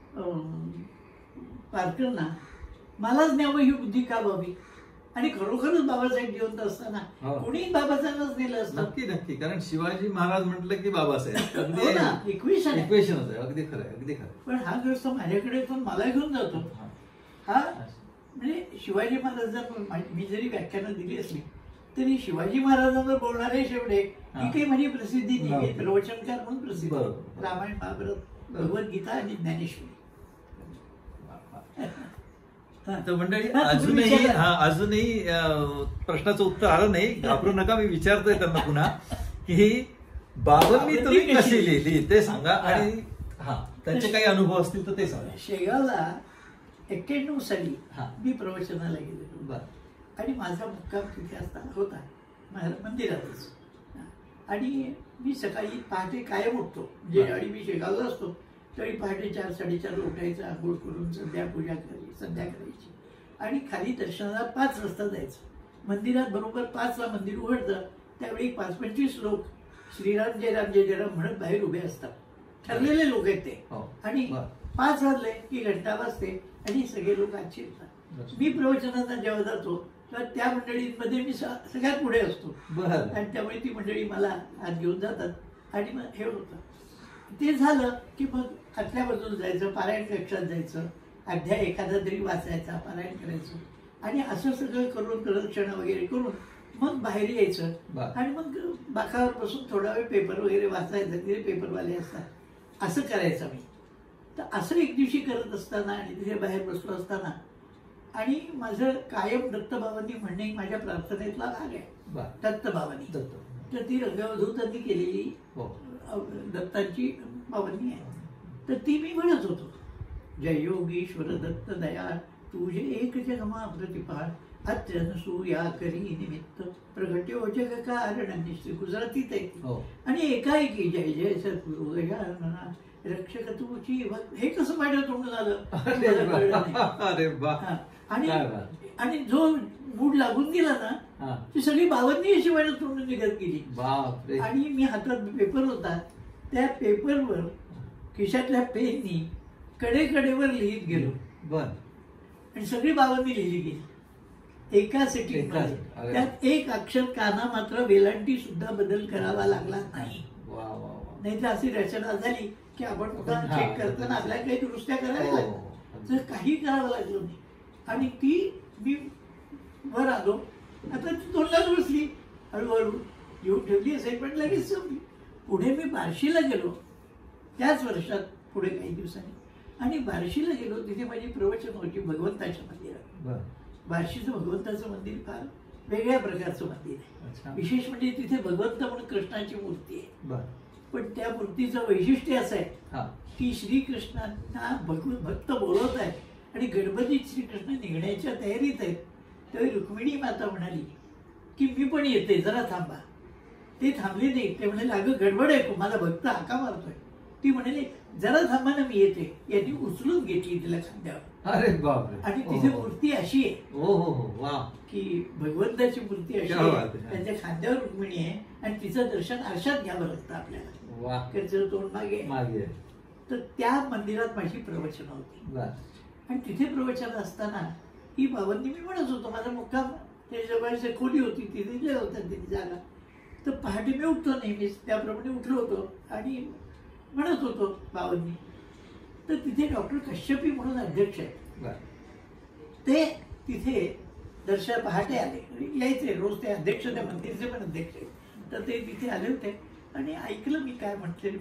पारकरना मलाच न्यावं ही बुद्धी का व्हावी. आणि खरोखरच बाबासाहेब जिवंत असताना कोणी बाबासाहेबच नेलं असतं. नक्की. कारण शिवाजी महाराज म्हटलं की बाबासाहेब इक्वेशनच आहे. अगदी खरं. अगदी खरं. पण हा ग्रस्त माझ्याकडे पण मला घेऊन जातो. हा म्हणजे शिवाजी महाराज मी जरी व्याख्यानं दिली असली तरी शिवाजी महाराजांवर बोलणारे शेवटे ही काही माझी प्रसिद्धी नाही. प्रवचनकार म्हणून प्रसिद्ध. रामायण महाभारत भगवद्गीता आणि ज्ञानेश्वरी. तर मंडळी अजूनही प्रश्नाचं उत्तर आलं नाही. घाबरू नका. मी विचारतोय त्यांना पुन्हा की 52 तुम्ही कशी लिहिली ते सांगा. आणि त्यांचे काही अनुभव असतील तर ते सांगा. शेगावला 91 साली मी प्रवचनाला गेलेलो. आणि माझा मुक्काम तिथे असताना होता मंदिरातच. आणि मी सकाळी पहाटे कायम उठतो. आणि मी शेगावला असतो तरी पहाटे 4-4:30 उठायचं, आंघोळ करून संध्यापूजा करायची आणि खाली दर्शनाला 5 वाजता जायचं. मंदिरात बरोबर 5ला मंदिर उघडतं. त्यावेळी 5-25 लोक श्रीराम जय राम जय जय राम म्हणत बाहेर उभे असतात. ठरलेले लोक आहेत ते. आणि 5 वाजले की घंटा वाजते आणि सगळे लोक आत शिरतात. मी प्रवचनांना जेव्हा जातो तर त्या मंडळींमध्ये मी सगळ्यात पुढे असतो. आणि त्यामुळे ती मंडळी मला आत घेऊन जातात आणि मग हे होतं. ते झालं की मग आतल्या बाजूला जायचं, पारायण कक्षात जायचं, अध्याय एखादा तरी वाचायचा, पारायण करायचं. आणि असं सगळं करून प्रदक्षिणा वगैरे करून मग बाहेर यायचं. आणि मग बाकावर बसून थोडा वेळ पेपर वगैरे वाचायचं. तिथे पेपरवाले असतात. असं करायचं मी. तर असं एक दिवशी करत असताना आणि तिथे बाहेर बसलो असताना आणि माझं कायम दत्तबाबांनी म्हणणे माझ्या प्रार्थनेतला भाग आहे. दत्तबाबांनी तर ती रंगवधूतांनी केलेली दत्तांची बाबांनी आहे. तर ती मी म्हणत होतो. जय योगीश्वर दत्त दया तुझे एक जगमा प्रतिपाळ अत्यनसूया करी निमित्त प्रगट्यो जग कारण निश्चित गुजरातीत आहे ती. हो. आणि एकाएकी जय जय सद्गुरु गजानना रक्षक तुची हे कसं माझ्या तोंडून आलं मला कळलं नाही. अरे वा. हा. आणि काय बात. आणि जो मूड लागून गेला हा. ना ती सगळी बावन्नी अशी माझ्या तोंडून निघत गेली. बापरे. आणि मी हातात पेपर होता त्या पेपरवर खिशातल्या पेननी कडेकडेवर लिहित गेलो बर. आणि सगळी बावन्नी लिहिली गेली एका सेटिंग अरे वा. त्यात एक अक्षर काना मात्र वेलांटी सुद्धा बदल करावा लागला नाही. वा वा वा. नाही तर अशी रचना झाली की आपण पुन्हा हा. चेक करताना आपल्याला काही दुरुस्त्या कराव्या हो. लागतात तर काही करावं लागलं नाही. आणि ती मी वर आलो आता ती तोंडात बसली हळूहळू येऊन ठेवली असेल पण लगेच संपली. पुढे मी बार्शीला गेलो त्याच वर्षात पुढे काही दिवसांनी आणि बार्शीला गेलो तिथे माझी प्रवचन होती भगवंताच्या मंदिरात. बर. बार्शीचं भगवंताचं मंदिर फार वेगळ्या प्रकारचं मंदिर आहे. अच्छा. विशेष म्हणजे तिथे भगवंत म्हणून कृष्णाची मूर्ती आहे. बर. पण त्या मूर्तीचं वैशिष्ट्य असं आहे हा. की श्रीकृष्णांना भक्त बोलवत आहे आणि गणपती श्रीकृष्ण निघण्याच्या तयारीत आहेत. तेव्हा रुक्मिणी माता म्हणाली की मी पण येते जरा थांबा. ते थांबले नाही. ते म्हणाले अगं गडबड आहे मला भक्त हाका मारतोय. ती म्हणाली जरा थांबा ना मी येते. यांनी उचलून घेतली तिला खांद्यावर. अरे बापरे. आणि तिथे मूर्ती अशी आहे हो हो हो. वा. की भगवंताची मूर्ती अशी क्या बात आहे आहे. त्यांच्या खांद्यावर रुक्मिणी आहे आणि तिचं दर्शन आरशात घ्यावं लागतं आपल्याला. वा. त्याचं तोंड मागे मागे. तर त्या मंदिरात माझी प्रवचनं होती. बर. आणि तिथे प्रवचन असताना ही बाबांनी मी म्हणत होतो माझा मुक्काम त्याच्या जवळची खोली होती तिथे जे होत्या तिथे जागा. तर पहाटे मी उठतो नेहमीच त्याप्रमाणे उठलो होतो आणि म्हणत होतो बाबांनी. तर तिथे डॉक्टर कश्यपी म्हणून अध्यक्ष आहेत. बर. ते तिथे दर्शन पहाटे आले यायचे रोज ते अध्यक्ष त्या मंदिरचे पण अध्यक्ष आहेत. तर ते तिथे आले होते आणि ऐकलं मी काय म्हणतोय.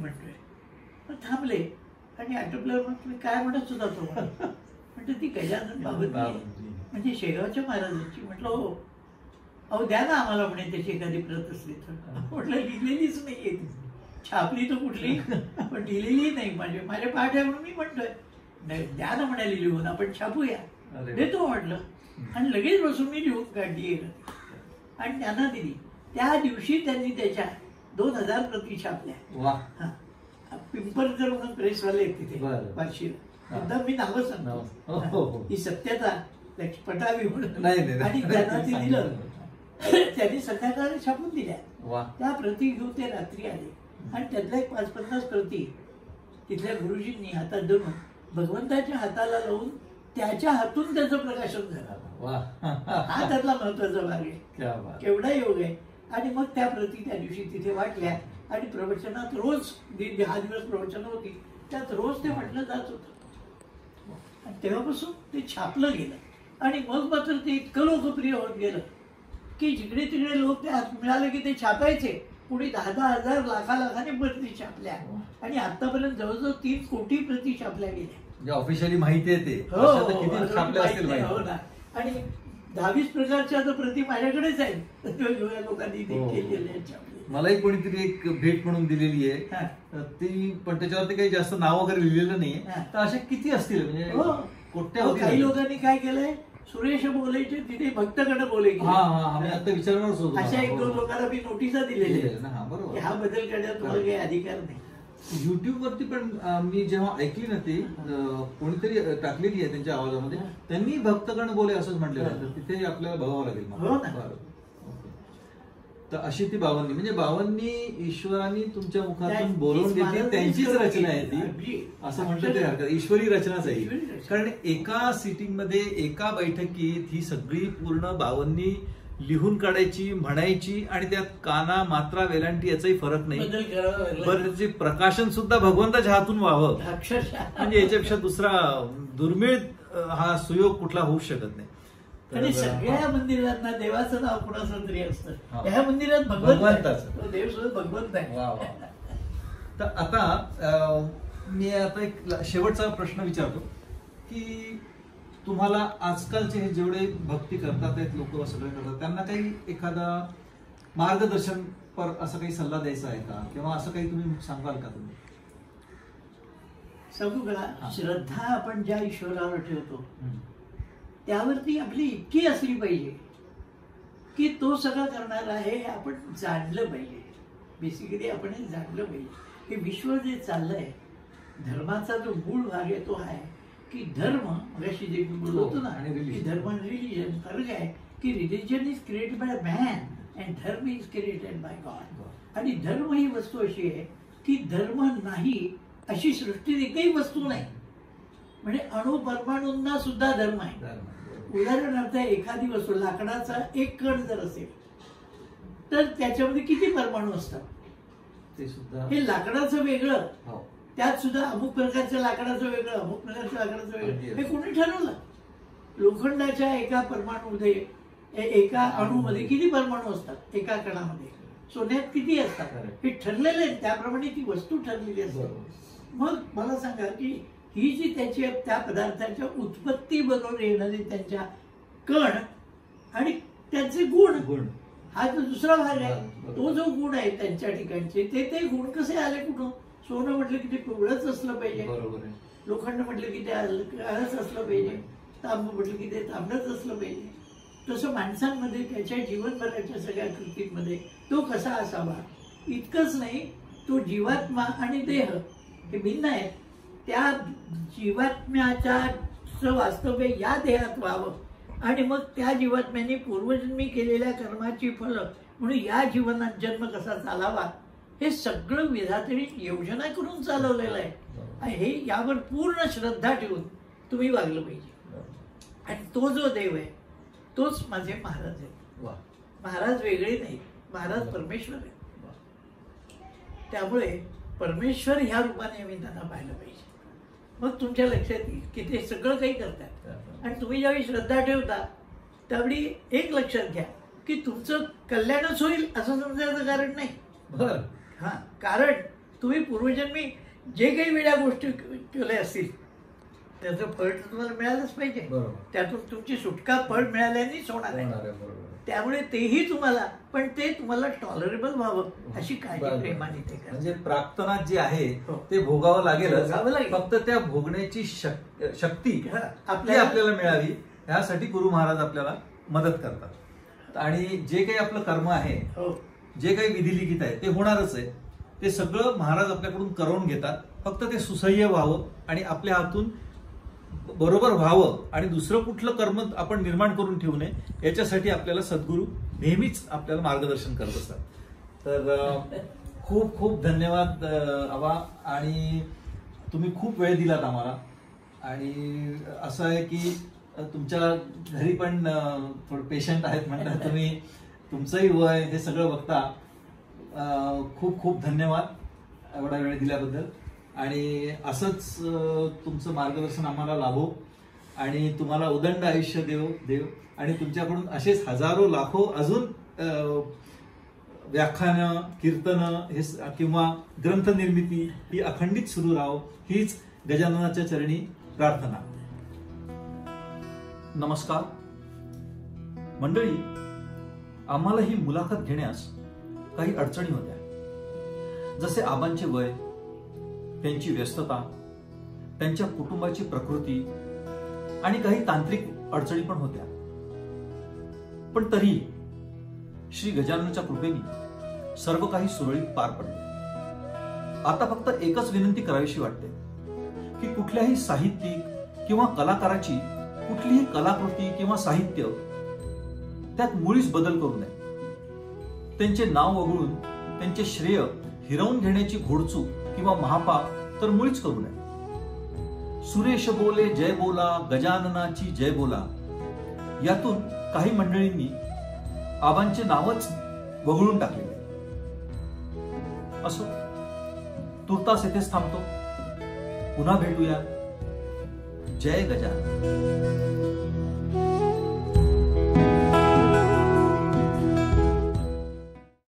मग थांबले आणि आटोपल्यावर मग तुम्ही काय म्हणत होता तो म्हणजे ती गजानन बाबांनी म्हणजे शेगावच्या महाराजांची. म्हटलं हो अहो द्या ना आम्हाला म्हणे त्याची एखादी प्रत असली तर. म्हटलं लिहिलेलीच नाहीये छापली तर कुठली पण लिहिलेली नाही. माझ्या पाठ आहे म्हणून मी म्हणतोय नाही द्या ना म्हणाली लिहून आपण छापूया. देतो म्हटलं आणि लगेच बसून मी लिहून काढली आणि त्यांना दिली. त्या दिवशी त्यांनी त्याच्या 2000 प्रती छापल्या. वा. पिंपरकर म्हणून प्रेसवाले आहेत तिथे बार्शीला. एकदा मी नावं सांगतो ही सत्यता पटावी म्हणून. आणि त्यांना ते दिलं. त्यांनी संध्याकाळी छापून दिल्या. त्या प्रती घेऊन ते रात्री आले आणि त्यातल्या 5-50 प्रती तिथल्या गुरुजींनी हातात धरून भगवंताच्या हाताला लावून त्याच्या हातून त्याचं प्रकाशन झालं. हा त्यातला महत्वाचा भाग आहे. केवढा योग आहे. आणि मग त्या प्रती त्या दिवशी तिथे वाटल्या आणि प्रवचनात रोज 10 दिवस प्रवचन होती त्यात रोज ते म्हटलं जात होतं. आणि तेव्हापासून ते छापलं गेलं आणि मग मात्र ते इतकं लोकप्रिय होत गेलं की जिकडे तिकडे लोक ते मिळाले की ते छापायचे. पुढे 10,000 लाखाने प्रती छापल्या आणि आतापर्यंत जवळजवळ 3 कोटी प्रती छापल्या गेल्या. ऑफिशियली माहिती आहे ते. किती छापले असतील हो ना. आणि 10-20 प्रकारच्या आता प्रती माझ्याकडेच आहेत लोकांनी ते केलेल्या छापल्या. मलाही कोणीतरी एक भेट म्हणून दिलेली आहे ती पण त्याच्यावरती काही जास्त नाव वगैरे लिहिलेलं नाहीये. तर अशा किती असतील म्हणजे कोट्यावधी. काही लोकांनी काय केलंय सुरेश बोलायचे तिथे भक्तगण बोले. आता विचारणारच होतो. अशा 1-2 लोकांना मी नोटिसा दिलेल्या बरोबर. हा बदल करण्यात तुम्हाला काही अधिकार नाही. युट्यूब वरती पण मी जेव्हा ऐकली ना ती कोणीतरी टाकलेली आहे त्यांच्या आवाजामध्ये त्यांनी भक्तगण बोले असंच म्हटलेलं आहे. तर तिथे आपल्याला बघावं लागेल. तर अशी ती बावन्नी म्हणजे बावन्नी ईश्वरांनी तुमच्या मुखातून बोलवून घेतली त्यांचीच रचना आहे ती असं म्हटलं तरी हरकत. ईश्वरी रचनाच आहे. कारण एका सिटिंग मध्ये एका बैठकीत ही सगळी पूर्ण बावन्नी लिहून काढायची म्हणायची आणि त्यात काना मात्रा वेलांटी याचाही फरक नाही. बरं त्याचे प्रकाशन सुद्धा भगवंताच्या हातून व्हावं म्हणजे याच्यापेक्षा दुसरा दुर्मिळ हा सुयोग कुठला होऊ शकत नाही. आणि सगळ्या मंदिरांना देवाचं नाव कुणाचं तरी असतं. ह्या मंदिरात भगवंताचं देव सुद्धा भगवंत आहे. तर आता मी आता एक शेवटचा प्रश्न विचारतो की तुम्हाला आजकालचे हे जेवढे भक्ती करतात आहेत लोक सगळे करतात त्यांना काही एखादा मार्गदर्शन पर असं काही सल्ला द्यायचा आहे का किंवा असं काही तुम्ही सांगाल का? तुम्ही सांगू का? श्रद्धा आपण ज्या ईश्वरावर ठेवतो त्यावरती आपली इतकी असली पाहिजे की तो सगळं करणार आहे हे आपण जाणलं पाहिजे. बेसिकली आपण हे जाणलं पाहिजे. हे विश्व जे चाललंय, धर्माचा जो मूळ भाग आहे तो आहे की धर्म, मगाशी जे मी बोललो होतो ना, की धर्म आणि रिलिजन फरक आहे की religion is created by man and dharma is created by God. आणि धर्म ही वस्तू अशी आहे की धर्म नाही अशी सृष्टीत एकही वस्तू नाही. म्हणजे अणु परमाणूंना सुद्धा धर्म आहे. उदाहरणार्थ एखादी वस्तू, लाकडाचा एक कण जर असेल तर त्याच्यामध्ये किती परमाणू असतात ते सुद्धा. हे लाकडाचं वेगळं, त्यात सुद्धा अमुक प्रकारच्या लाकडाचं वेगळं, अमुक प्रकारच्या लाकडाचं वेगळं, हे कोणी ठरवलं? लोखंडाच्या एका परमाणूमध्ये, एका अणूमध्ये किती परमाणू असतात, एका कणामध्ये सोन्यात किती असतात, हे ठरलेलं आहे. त्याप्रमाणे ती वस्तू ठरलेली असते. मग मला सांगा की ही जी त्याची त्या पदार्थाच्या उत्पत्ती बरोबर येणारी त्यांच्या कण आणि त्यांचे गुण, हा जो दुसरा भाग आहे, तो जो गुण आहे त्यांच्या ठिकाणचे, ते गुण कसे आले कुठून? सोनं म्हटलं की ते पिवळंच असलं पाहिजे, लोखंड म्हटलं की ते काळंच असलं पाहिजे, तांब म्हटलं की ते तांबडंच असलं पाहिजे. तसं माणसांमध्ये त्याच्या जीवनभराच्या सगळ्या कृतींमध्ये तो कसा असावा. इतकंच नाही, तो जीवात्मा आणि देह हे भिन्न आहेत. त्या जीवात्म्याचं वास्तव्य या देहात व्हावं आणि मग त्या जीवात्म्याने पूर्वजन्मी केलेल्या कर्माची फलं म्हणून या जीवनात जन्म कसा चालावा, हे सगळं विधात्याने योजना करून चालवलेलं आहे. हे यावर पूर्ण श्रद्धा ठेवून तुम्ही वागलं पाहिजे. आणि तो जो देव आहे तोच माझे महाराज आहेत. महाराज वेगळे नाहीत, महाराज परमेश्वर आहेत. त्यामुळे परमेश्वर ह्या रूपाने आम्ही त्यांना पाहिलं पाहिजे. मग तुमच्या लक्षात येईल की ते सगळं काही करतात. आणि तुम्ही ज्यावेळी श्रद्धा ठेवता त्यावेळी एक लक्षात घ्या की तुमचं कल्याणच होईल असं समजायचं कारण नाही. बरं. हा, कारण तुम्ही पूर्वजन्मी जे काही वेगळ्या गोष्टी केल्या असतील त्याचं फळ तुम्हाला मिळालंच पाहिजे. त्यातून तुमची सुटका फळ मिळाल्यानेच होणार आहे. त्यामुळे तेही तुम्हाला, पण ते तुम्हाला टॉलरेबल व्हावं अशी काळजी प्रेमाने ते करा. म्हणजे प्राप्तनाथ जे आहे ते भोगावं लागेल, फक्त त्या भोगण्याची शक्ती आपल्याला मिळावी यासाठी गुरु महाराज आपल्याला मदत करतात. आणि जे काही आपलं कर्म आहे, जे काही विधिलिखित आहे ते होणारच आहे. ते सगळं महाराज आपल्याकडून करवून घेतात. फक्त ते सुसह्य व्हावं आणि आपल्या हातून बरोबर व्हावं आणि दुसरं कुठलं कर्म आपण निर्माण करून ठेवू नये याच्यासाठी आपल्याला सद्गुरू नेहमीच आपल्याला मार्गदर्शन करत असतात. तर खूप खूप धन्यवाद आबा. आणि तुम्ही खूप वेळ दिलात आम्हाला. आणि असं आहे की तुमच्या घरी पण थोडं पेशंट आहेत म्हणतात तुम्ही, तुमचंही वय हे सगळं बघता. खूप खूप धन्यवाद एवढा वेळ दिल्याबद्दल. आणि असंच तुमचं मार्गदर्शन आम्हाला लाभो आणि तुम्हाला उदंड आयुष्य देव. आणि तुमच्याकडून असेच हजारो लाखो अजून व्याख्यानं, कीर्तनं हे किंवा ग्रंथ निर्मिती ही अखंडित सुरू राहो हीच गजाननाच्या चरणी प्रार्थना. नमस्कार मंडळी. आम्हाला ही मुलाखत घेण्यास काही अडचणी होत्या. जसे आबांचे वय, त्यांची व्यस्तता, त्यांच्या कुटुंबाची प्रकृती आणि काही तांत्रिक अडचणी पण होत्या. पण तरी श्री गजाननाच्या कृपेने सर्व काही सुरळीत पार पडले. आता फक्त एकच विनंती करावीशी वाटते की कुठल्याही साहित्यिक किंवा कलाकाराची कुठलीही कलाकृती किंवा साहित्य त्यात मुळीच बदल करू नये. त्यांचे नाव वगळून त्यांचे श्रेय हिरावून घेण्याची घोडचूक किंवा महापाप तर मुळीच करू नये. सुरेश बोले जय बोला, गजाननाची जय बोला, यातून काही मंडळींनी आबांचे नावच वगळून टाकले. असो, तुर्तास येथेच थांबतो. पुन्हा भेटूया. जय गजानन.